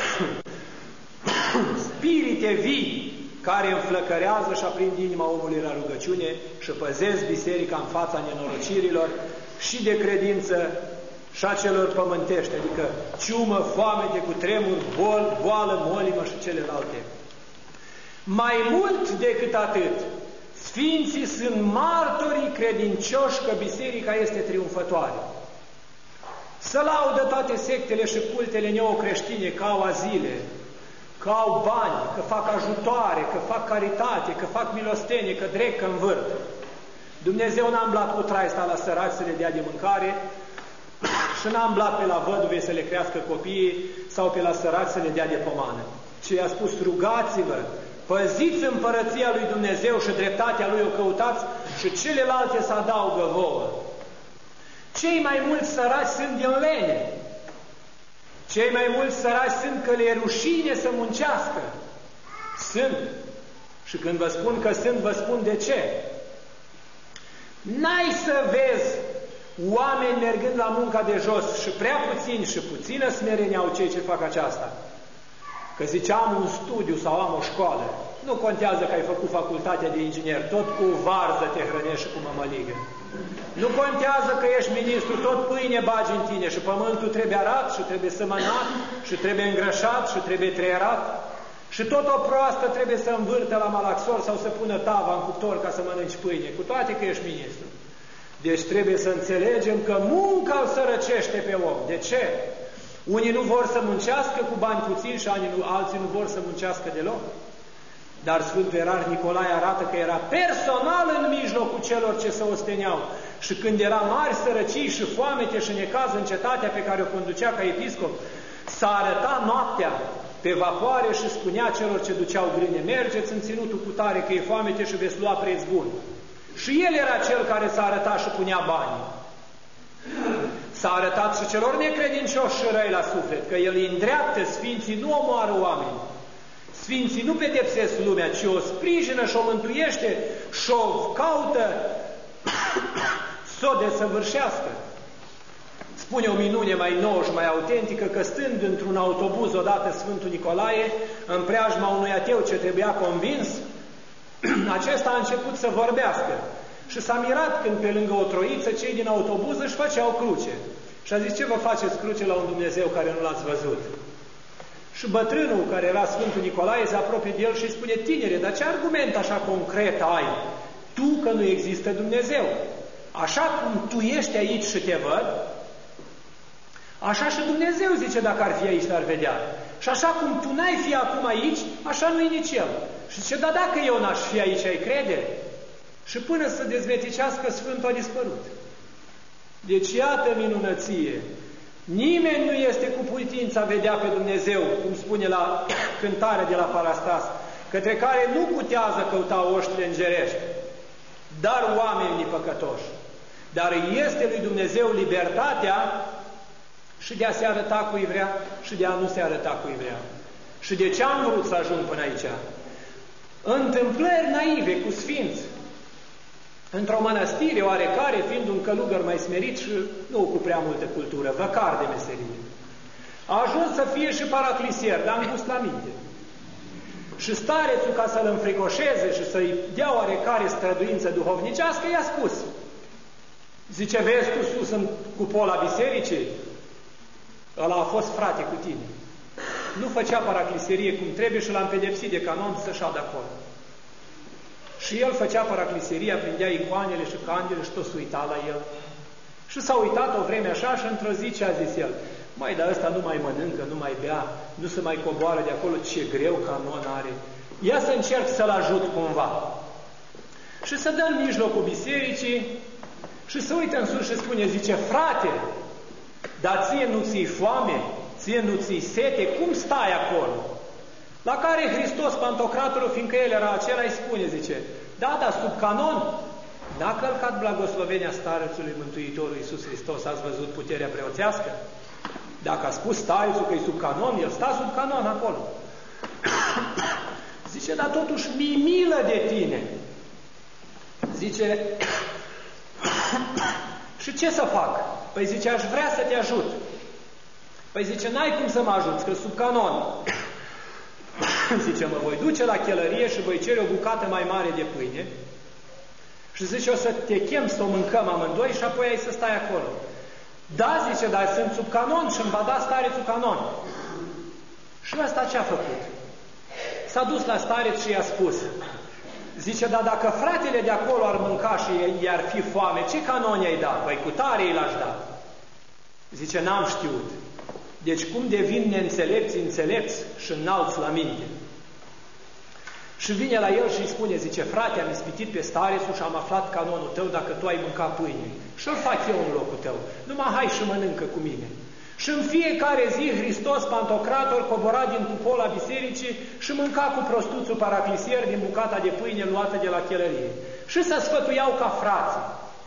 spirite vii care înflăcărează și aprind inima omului la rugăciune și păzesc biserica în fața nenorocirilor și de credință și a celor pământești, adică ciumă, foamete, cu tremur, bol, boală, molimă și celelalte. Mai mult decât atât, Sfinții sunt martorii credincioși că biserica este triumfătoare. Să laudă toate sectele și cultele neocreștine că au azile, că au bani, că fac ajutoare, că fac caritate, că fac milostenie, că dreg, că învârt. Dumnezeu n-a îmblat cu traista la săraci să le dea de mâncare și n-a îmblat pe la văduve să le crească copiii sau pe la săraci să le dea de pomană. Ci i-a spus, rugați-vă, păziți împărăția lui Dumnezeu și dreptatea lui o căutați și celelalte să adaugă vouă. Cei mai mulți săraci sunt din lene. Cei mai mulți săraci sunt că le e rușine să muncească. Sunt. Și când vă spun că sunt, vă spun de ce. N-ai să vezi oameni mergând la munca de jos și prea puțini și puțină smerenie au cei ce fac aceasta. Că zice, am un studiu sau am o școală. Nu contează că ai făcut facultatea de inginer, tot cu varză te hrănești și cu mămăligă. Nu contează că ești ministru, tot pâine bagi în tine și pământul trebuie arat și trebuie sămănat și trebuie îngrășat și trebuie treierat și tot o proastă trebuie să învârte la malaxor sau să pună tava în cuptor ca să mănânci pâine, cu toate că ești ministru. Deci trebuie să înțelegem că munca îl sărăcește pe om. De ce? Unii nu vor să muncească cu bani puțini și alții nu vor să muncească deloc. Dar Sfântul Ierarh Nicolae arată că era personal în mijlocul celor ce se osteneau. Și când era mari sărăcii și foamete și necaz în cetatea pe care o conducea ca episcop, s-a arătat noaptea pe vapoare și spunea celor ce duceau grâne, mergeți în ținutul cu tare că e foamete și veți lua preț bun. Și el era cel care s-a arătat și punea bani. S-a arătat și celor necredincioși și răi la suflet, că el îi îndreaptă, sfinții nu omoară oameni. Sfinții nu pedepsesc lumea, ci o sprijină și o mântuiește și o caută să o desăvârșească. Spune o minune mai nouă și mai autentică că stând într-un autobuz odată Sfântul Nicolae, în preajma unui ateu ce trebuia convins, acesta a început să vorbească și s-a mirat când pe lângă o troiță cei din autobuz își făceau cruce. Și a zis, ce vă faceți cruce la un Dumnezeu care nu l-ați văzut? Și bătrânul, care era Sfântul Nicolae, se apropie de el și îi spune, tinere, dar ce argument așa concret ai tu că nu există Dumnezeu? Așa cum tu ești aici și te văd, așa și Dumnezeu, zice, dacă ar fi aici, l-ar vedea. Și așa cum tu n-ai fi acum aici, așa nu e nici El. Și zice, dar dacă eu n-aș fi aici, ai crede? Și până să dezveticească, Sfântul a dispărut. Deci iată minunăție. Nimeni nu este cu putință a vedea pe Dumnezeu, cum spune la cântarea de la Parastas, către care nu putează căuta oștile îngerești, dar oamenii păcătoși. Dar este lui Dumnezeu libertatea și de a se arăta cui vrea și de a nu se arăta cui vrea. Și de ce am vrut să ajung până aici? Întâmplări naive cu sfinți. Într-o mănăstire oarecare, fiind un călugăr mai smerit și nu cu prea multă cultură, văcar de meserie, a ajuns să fie și paraclisier, dar am gust la minte. Și starețul, ca să-l înfricoșeze și să-i dea oarecare străduință duhovnicească, i-a spus, zice, vezi tu sus în cupola bisericii? Ăla a fost frate cu tine. Nu făcea paracliserie cum trebuie și l-am pedepsit de canon să șadă acolo. Și el făcea paracliseria, prindea icoanele și candele și tot se uita la el. Și s-a uitat o vreme așa și într-o zi ce a zis el? Mai, dar ăsta nu mai mănâncă, nu mai bea, nu se mai coboară de acolo, ce greu canon are. Ia să încerc să-l ajut cumva. Și se dă în mijlocul bisericii și se uită în sus și spune, zice, frate, dar ție nu ți-i foame, ție nu ți-i sete, cum stai acolo? La care Hristos, Pantocratorul, fiindcă el era acela, îi spune, zice, da, dar sub canon n-a călcat blagoslovenia starețului Mântuitorul Iisus Hristos, ați văzut puterea preoțească? Dacă a spus starețul că e sub canon, el sta sub canon acolo. Zice, dar totuși mi-i milă de tine. Zice, și ce să fac? Păi zice, aș vrea să te ajut. Păi zice, n-ai cum să mă ajuți, că sub canon. Zice, mă voi duce la chelărie și voi cere o bucată mai mare de pâine și zice, o să te chem să o mâncăm amândoi și apoi ai să stai acolo. Da, zice, dar sunt sub canon și îmi va da starețul canon. Și ăsta ce a făcut? S-a dus la stareț și i-a spus, zice, dar dacă fratele de acolo ar mânca și i-ar fi foame, ce canoni ai dat? Păi cu tare i l-aș da. Zice, n-am știut. Deci cum devin neînțelepți înțelepți și înalți la minte? Și vine la el și îi spune, zice, frate, am ispitit pe starețul și am aflat canonul tău dacă tu ai mâncat pâine. Și-l fac eu în locul tău. Numai hai și mănâncă cu mine. Și în fiecare zi Hristos, Pantocrator, cobora din cupola bisericii și mânca cu prostuțul paraclisier din bucata de pâine luată de la chelărie. Și se sfătuiau ca frații.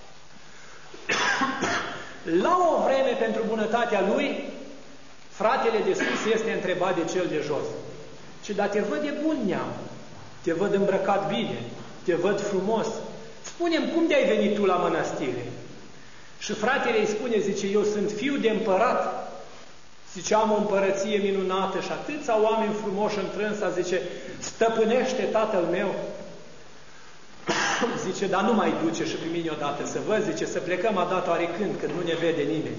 La o vreme, pentru bunătatea lui, fratele de sus este întrebat de cel de jos. Ce, dar te văd de bun neam, te văd îmbrăcat bine, te văd frumos. Spune-mi, cum de-ai venit tu la mănăstire? Și fratele îi spune, zice, eu sunt fiu de împărat. Zice, am o împărăție minunată și atâția oameni frumoși întrânsa, zice, stăpânește tatăl meu. Zice, dar nu mai duce și pe mine odată să văd, zice, să plecăm adată oarecând, când nu ne vede nimeni.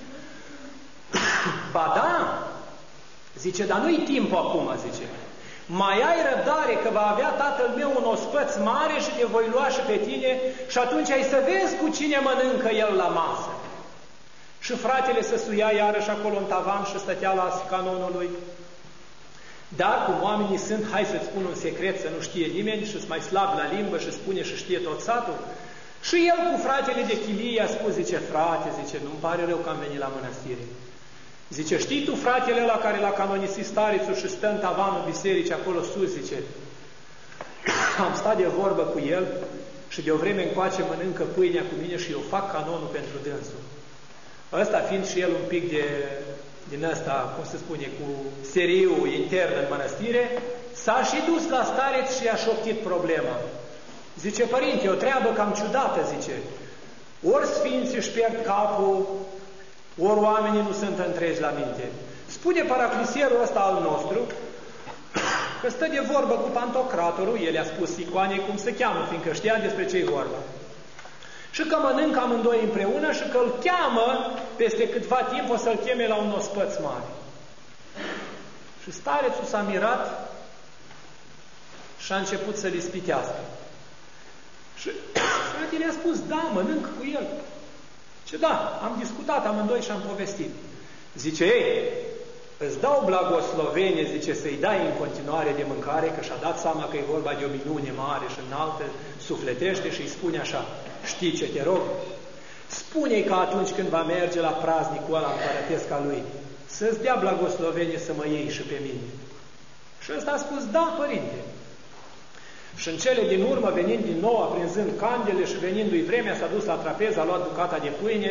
Ba da, zice, dar nu-i timpul acum, zice. Mai ai răbdare că va avea tatăl meu un ospăț mare și te voi lua și pe tine și atunci ai să vezi cu cine mănâncă el la masă. Și fratele se suia iarăși acolo în tavan și stătea la canonul lui. Dar cum oamenii sunt, hai să-ți spun un secret să nu știe nimeni și-s mai slab la limbă și spune și știe tot satul. Și el cu fratele de chilie a spus, zice, frate, zice, nu-mi pare rău că am venit la mănăstire. Zice, știi tu fratele ăla care l-a canonisit starețul și stă în tavanul bisericii acolo sus, zice, am stat de vorbă cu el și de o vreme încoace mănâncă pâinea cu mine și eu fac canonul pentru dânsul. Ăsta fiind și el un pic de, din ăsta, cum se spune, cu seriul intern în mănăstire, s-a și dus la stareț și i-a șoptit problema. Zice, părinte, e o treabă cam ciudată, zice, ori sfinții își pierd capul, ori oamenii nu sunt întregi la minte. Spune paraclisierul ăsta al nostru că stă de vorbă cu Pantocratorul, el i-a spus icoanei cum se cheamă, fiindcă știa despre ce-i vorba. Și că mănâncă amândoi împreună și că îl cheamă, peste câtva timp o să-l cheme la un ospăț mare. Și starețul s-a mirat și a început să-l ispitească. Și fratele i-a spus, da, mănânc cu el. Ce da, am discutat amândoi și am povestit. Zice, ei, îți dau blagoslovenie, zice, să-i dai în continuare de mâncare, că și-a dat seama că e vorba de o minune mare și înaltă, sufletește și îi spune așa, știi ce te rog? Spune-i că atunci când va merge la praznicul ăla împărătesc al lui, să-ți dea blagoslovenie să mă iei și pe mine. Și ăsta a spus, da, părinte. Și în cele din urmă, venind din nou, aprinzând candele și venindu-i vremea, s-a dus la trapeză, a luat bucata de pâine,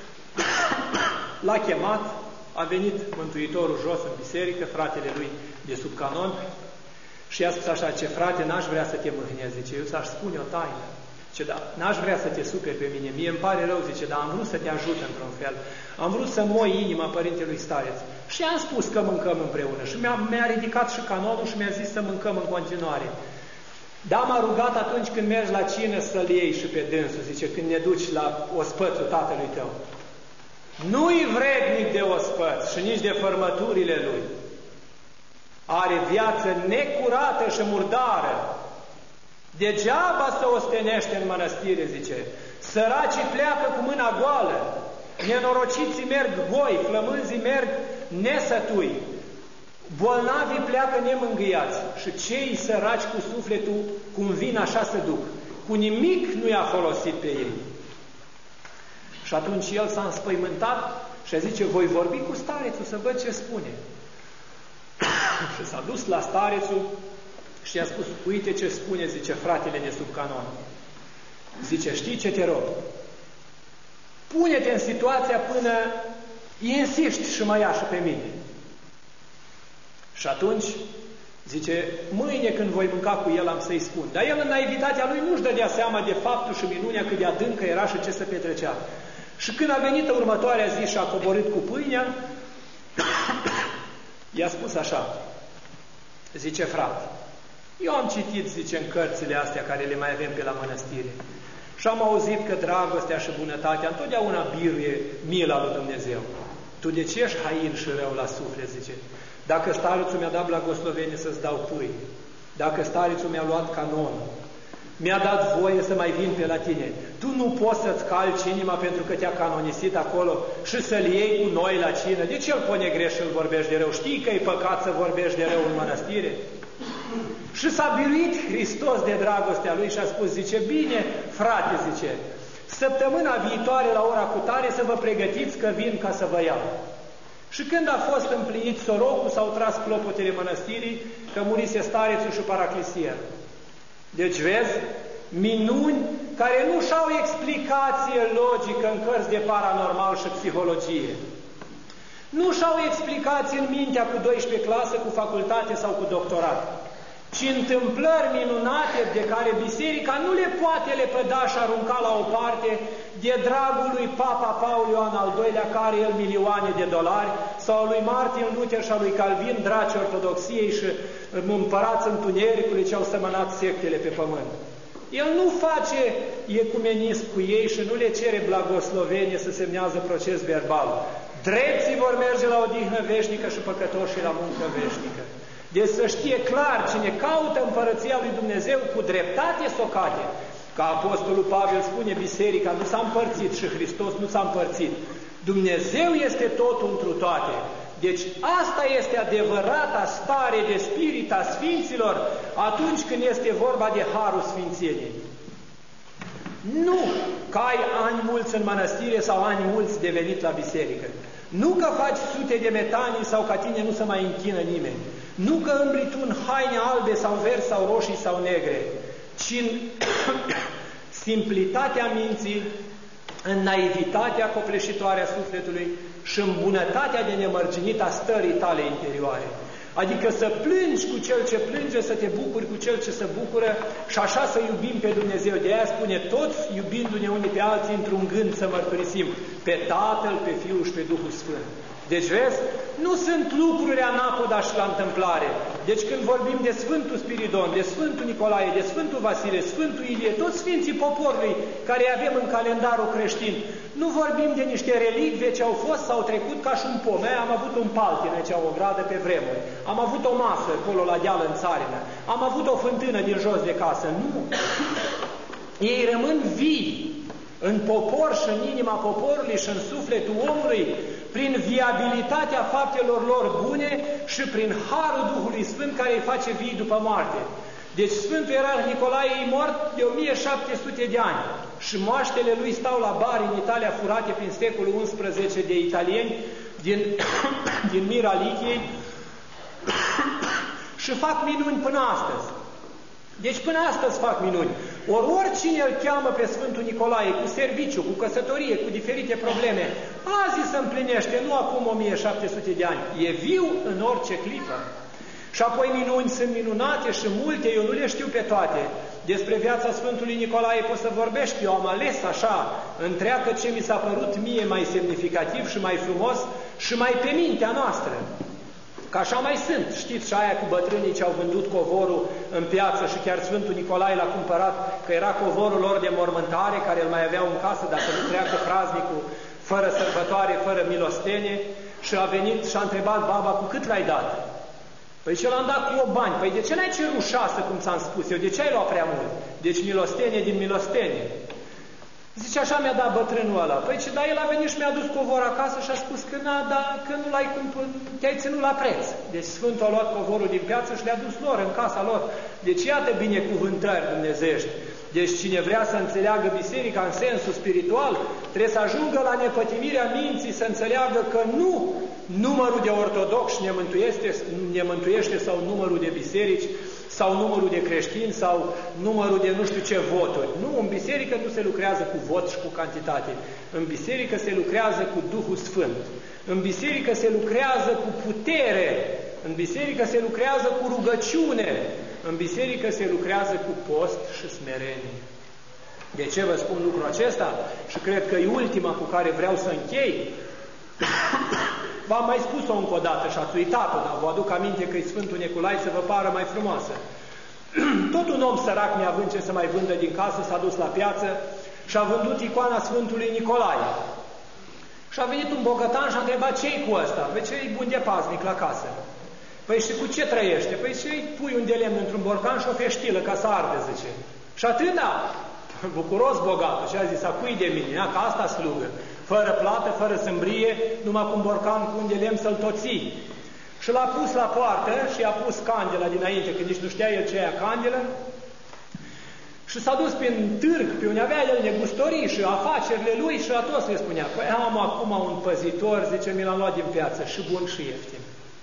l-a chemat, a venit Mântuitorul jos în biserică, fratele lui de sub canon, și i-a spus așa, ce frate, n-aș vrea să te mâhnezi, zice, eu ți-aș spune o taină. Ce da, n-aș vrea să te superi pe mine, mie îmi pare rău, zice, dar am vrut să te ajut într-un fel, am vrut să moi inima părintelui stareț. Și i-am spus că mâncăm împreună și mi-a, mi-a ridicat și canonul și mi-a zis să mâncăm în continuare. Dar m-a rugat atunci când mergi la cină să-l iei și pe dânsul, zice, când ne duci la ospățul tatălui tău. Nu-i vrednic de ospăț și nici de fărmăturile lui. Are viață necurată și murdară. Degeaba să ostenește în mănăstire, zice. Săracii pleacă cu mâna goală, nenorociții merg goi, flămânzii merg nesătui. Bolnavii pleacă nemângâiați și cei săraci cu sufletul, cum vin, așa se duc. Cu nimic nu i-a folosit pe ei. Și atunci el s-a înspăimântat și zice, voi vorbi cu starețul să văd ce spune. Și s-a dus la starețul și i-a spus, uite ce spune, zice, fratele de sub canon. Zice, știi ce te rog? Pune-te în situația până insiști și mă ia și pe mine. Și atunci, zice, mâine când voi mânca cu el am să-i spun. Dar el în naivitatea lui nu-și dădea seama de faptul și minunea cât de adâncă era și ce se petrecea. Și când a venit următoarea zi și a coborât cu pâinea, i-a spus așa, zice, frate, eu am citit, zice, în cărțile astea care le mai avem pe la mănăstire și am auzit că dragostea și bunătatea întotdeauna biruie mila lui Dumnezeu. Tu de ce ești hain și rău la suflet, zice? Dacă starețul mi-a dat blagoslovenie să-ți dau pâine, dacă starețul mi-a luat canonul, mi-a dat voie să mai vin pe la tine. Tu nu poți să-ți calci inima pentru că te-a canonisit acolo și să-l iei cu noi la cină. De ce îl pune greș și îl vorbești de rău? Știi că e păcat să vorbești de rău în mănăstire? Și s-a biruit Hristos de dragostea Lui și a spus, zice, bine, frate, zice, săptămâna viitoare la ora cutare să vă pregătiți că vin ca să vă iau. Și când a fost împlinit sorocul, s-au tras clopotele mănăstirii, că murise starețul și paraclisierul. Deci vezi, minuni care nu și-au explicație logică în cărți de paranormal și psihologie. Nu și-au explicație în mintea cu doisprezece clasă, cu facultate sau cu doctorat, ci întâmplări minunate de care biserica nu le poate lepăda și arunca la o parte de dragul lui Papa Paul Ioan al doilea, care el milioane de dolari, sau al lui Martin Luther și al lui Calvin, draci ortodoxiei și împărați întunericului ce au sămănat sectele pe pământ. El nu face ecumenism cu ei și nu le cere blagoslovenie să semnează proces verbal. Drepții vor merge la odihnă veșnică și păcătoșii la muncă veșnică. Deci să știe clar, cine caută împărăția lui Dumnezeu cu dreptate socate, ca Apostolul Pavel spune, biserica nu s-a împărțit și Hristos nu s-a împărțit. Dumnezeu este totul întru toate. Deci asta este adevărata stare de spirit a Sfinților atunci când este vorba de harul Sfințeniei. Nu că ai ani mulți în mănăstire sau ani mulți de venit la biserică. Nu că faci sute de metanii sau ca tine nu se mai închină nimeni. Nu că îmbli tu în haine albe sau verzi sau roșii sau negre, ci în simplitatea minții, în naivitatea copleșitoare a sufletului și în bunătatea de nemărginit a stării tale interioare. Adică să plângi cu cel ce plânge, să te bucuri cu cel ce se bucură și așa să iubim pe Dumnezeu. De aia spune, toți iubindu-ne unii pe alții într-un gând să mărturisim pe Tatăl, pe Fiul și pe Duhul Sfânt. Deci, vezi, nu sunt lucruri anapoda și la întâmplare. Deci când vorbim de Sfântul Spiridon, de Sfântul Nicolae, de Sfântul Vasile, Sfântul Ilie, toți Sfinții poporului care îi avem în calendarul creștin, nu vorbim de niște relicve ce au fost sau trecut ca și un pom. Am avut un paltin, aici o gradă pe vremuri. Am avut o masă acolo la deal în țarină. Am avut o fântână din jos de casă. Nu! Ei rămân vii în popor și în inima poporului și în sufletul omului, prin viabilitatea faptelor lor bune și prin harul Duhului Sfânt care îi face vii după moarte. Deci Sfântul Ierarh Nicolae e mort de o mie șapte sute de ani și moaștele lui stau la bari în Italia furate prin secolul unsprezece de italieni din, din Mira Lichiei și fac minuni până astăzi. Deci până astăzi fac minuni. Ori oricine îl cheamă pe Sfântul Nicolae cu serviciu, cu căsătorie, cu diferite probleme, azi se împlinește, nu acum o mie șapte sute de ani. E viu în orice clipă. Și apoi minuni sunt minunate și multe, eu nu le știu pe toate. Despre viața Sfântului Nicolae pot să vorbești, eu am ales așa, întreagă ce mi s-a părut mie mai semnificativ și mai frumos și mai pe mintea noastră. Că așa mai sunt. Știți și aia cu bătrânii ce au vândut covorul în piață și chiar Sfântul Nicolae l-a cumpărat, că era covorul lor de mormântare, care îl mai aveau în casă dacă nu treacă praznicul, fără sărbătoare, fără milostenie, și a venit și a întrebat baba, cu cât l-ai dat? Păi ce l-am dat cu eu bani. Păi de ce n-ai cerut șase, cum ți-am spus eu? De ce ai luat prea mult? Deci milostenie din milostenie. Zice, așa mi-a dat bătrânul ăla. Păi ce, dar el a venit și mi-a dus covor acasă și a spus că, na, da, că nu l-ai cumpărat, te-ai ținut la preț. Deci Sfântul a luat covorul din piață și le-a dus lor în casa lor. Deci iată binecuvântări dumnezeiești. Deci cine vrea să înțeleagă biserica în sensul spiritual, trebuie să ajungă la nepătimirea minții, să înțeleagă că nu numărul de ortodoxi ne mântuiește, ne mântuiește sau numărul de biserici, sau numărul de creștini, sau numărul de nu știu ce voturi. Nu, în biserică nu se lucrează cu vot și cu cantitate. În biserică se lucrează cu Duhul Sfânt. În biserică se lucrează cu putere. În biserică se lucrează cu rugăciune. În biserică se lucrează cu post și smerenie. De ce vă spun lucrul acesta? Și cred că e ultima cu care vreau să închei. V-am mai spus-o încă o dată și ați uitat-o, dar vă aduc aminte că e Sfântul Nicolae să vă pară mai frumoasă. Tot un om sărac, neavând ce să mai vândă din casă, s-a dus la piață și a vândut icoana Sfântului Nicolae. Și a venit un bogătan și a întrebat, ce-i cu ăsta? Păi ce-i bun de paznic la casă? Păi și cu ce trăiește? Păi ce-i pui un de lemn într-un borcan și o feștilă ca să arde, zice. Și atâta, bucuros bogatul, și a zis, a cui de mine, că asta slugă, fără plată, fără sâmbrie, numai cu un borcan cu un de lemn să-l toții. Și l-a pus la poartă și a pus candela dinainte, că nici nu știa el ce e candelă. Și s-a dus prin târg, pe unde avea el negustorii și afacerile lui și la toți le spunea, păi am acum un păzitor, zice, mi l-am luat din piață, și bun și ieftin.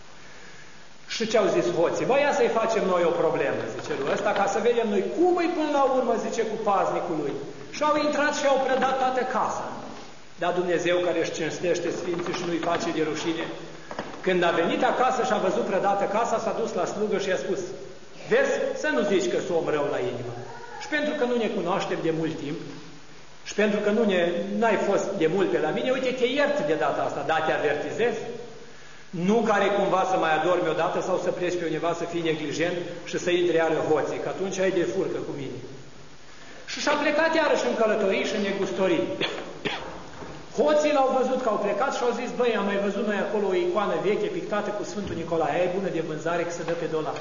Și ce au zis hoții? Bă, ia să-i facem noi o problemă, zice lui ăsta, ca să vedem noi cum îi până la urmă, zice, cu paznicul lui. Și au intrat și au predat toată casa. Dar Dumnezeu care își cinstește sfinții și nu-i face de rușine, când a venit acasă și a văzut predată casa, s-a dus la slugă și i-a spus, vezi, să nu zici că s-o om rău la inimă. Și pentru că nu ne cunoaștem de mult timp, și pentru că nu ne, n-ai fost de mult pe la mine, uite, te iert de data asta, dar te avertizez. Nu care cumva să mai adormi odată sau să pleci pe undeva să fii neglijent și să intri iară hoții, că atunci ai de furcă cu mine. Și și-a plecat iarăși în călătorii și în negustorii. Hoții l-au văzut că au plecat și au zis, băi, am mai văzut noi acolo o icoană veche pictată cu Sfântul Nicolae, e bună de vânzare că se dă pe dolar.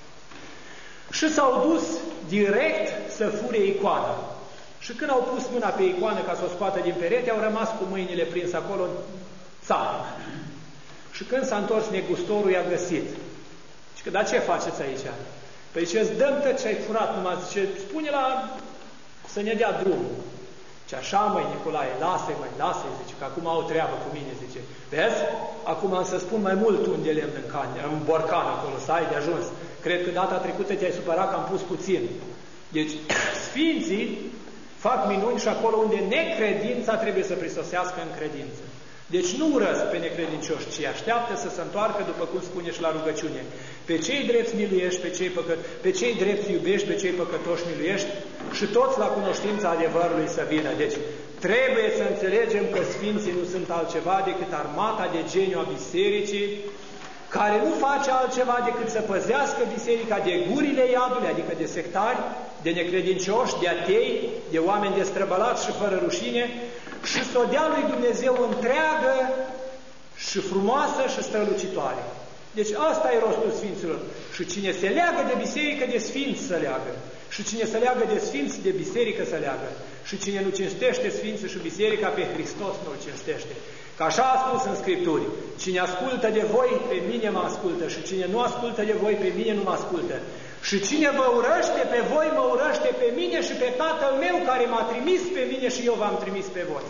Și s-au dus direct să fure icoana. Și când au pus mâna pe icoană ca să o scoată din perete, au rămas cu mâinile prins acolo în țară. Și când s-a întors negustorul, i-a găsit. Și că, dar ce faceți aici? Păi ce îți dăm tot ce ai furat, numai zice, spune la să ne dea drumul. Și așa, măi, Nicolae, lasă-i, măi, lasă-i, zice, că acum au treabă cu mine, zice. Vezi? Acum am să spun mai mult unde lemn în cane, în borcan acolo, să ai de ajuns. Cred că data trecută te-ai supărat că am pus puțin. Deci, sfinții fac minuni și acolo unde necredința trebuie să prisosească în credință. Deci nu urăsc pe necredincioși, ci așteaptă să se întoarcă, după cum spune și la rugăciune. Pe cei drepți miluiești, pe cei, păcă... pe cei drepți iubești, pe cei păcătoși miluiești și toți la cunoștința adevărului să vină. Deci trebuie să înțelegem că sfinții nu sunt altceva decât armata de geniu a bisericii, care nu face altceva decât să păzească biserica de gurile iadului, adică de sectari, de necredincioși, de atei, de oameni destrăbălați și fără rușine, și să o dea lui Dumnezeu întreagă și frumoasă și strălucitoare. Deci asta e rostul Sfinților. Și cine se leagă de biserică, de sfinți să leagă. Și cine se leagă de sfinți, de biserică să leagă. Și cine nu cinstește sfinții și biserica, pe Hristos nu îl cinstește. Că așa a spus în Scripturi, cine ascultă de voi, pe mine mă ascultă, și cine nu ascultă de voi, pe mine nu mă ascultă. Și cine vă urăște pe voi, mă urăște pe mine și pe Tatăl meu care m-a trimis pe mine și eu v-am trimis pe voi.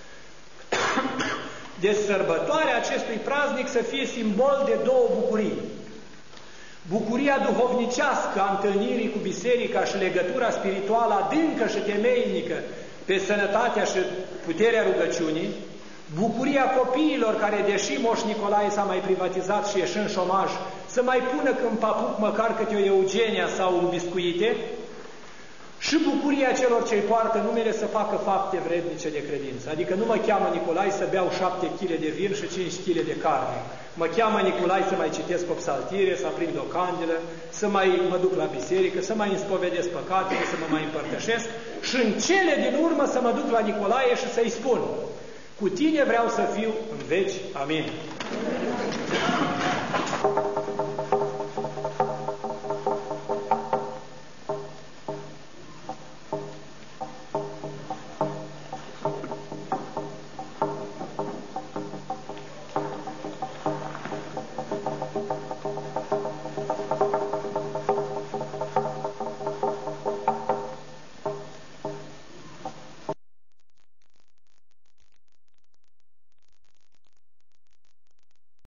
Deci sărbătoarea acestui praznic să fie simbol de două bucurii. Bucuria duhovnicească a întâlnirii cu biserica și legătura spirituală adâncă și temeinică pe sănătatea și puterea rugăciunii, bucuria copiilor care, deși Moș Nicolae s-a mai privatizat și ieși în șomaj, să mai pună când papuc măcar câte o Eugenia sau un biscuite, și bucuria celor ce-i poartă numele să facă fapte vrednice de credință. Adică nu mă cheamă Nicolae să beau șapte kilograme de vin și cinci kilograme de carne. Mă cheamă Nicolae să mai citesc o psaltire, să aprind o candelă, să mai mă duc la biserică, să mai înspovedesc păcatele, să mă mai împărtășesc și în cele din urmă să mă duc la Nicolae și să-i spun: cu tine vreau să fiu în veci. Amin.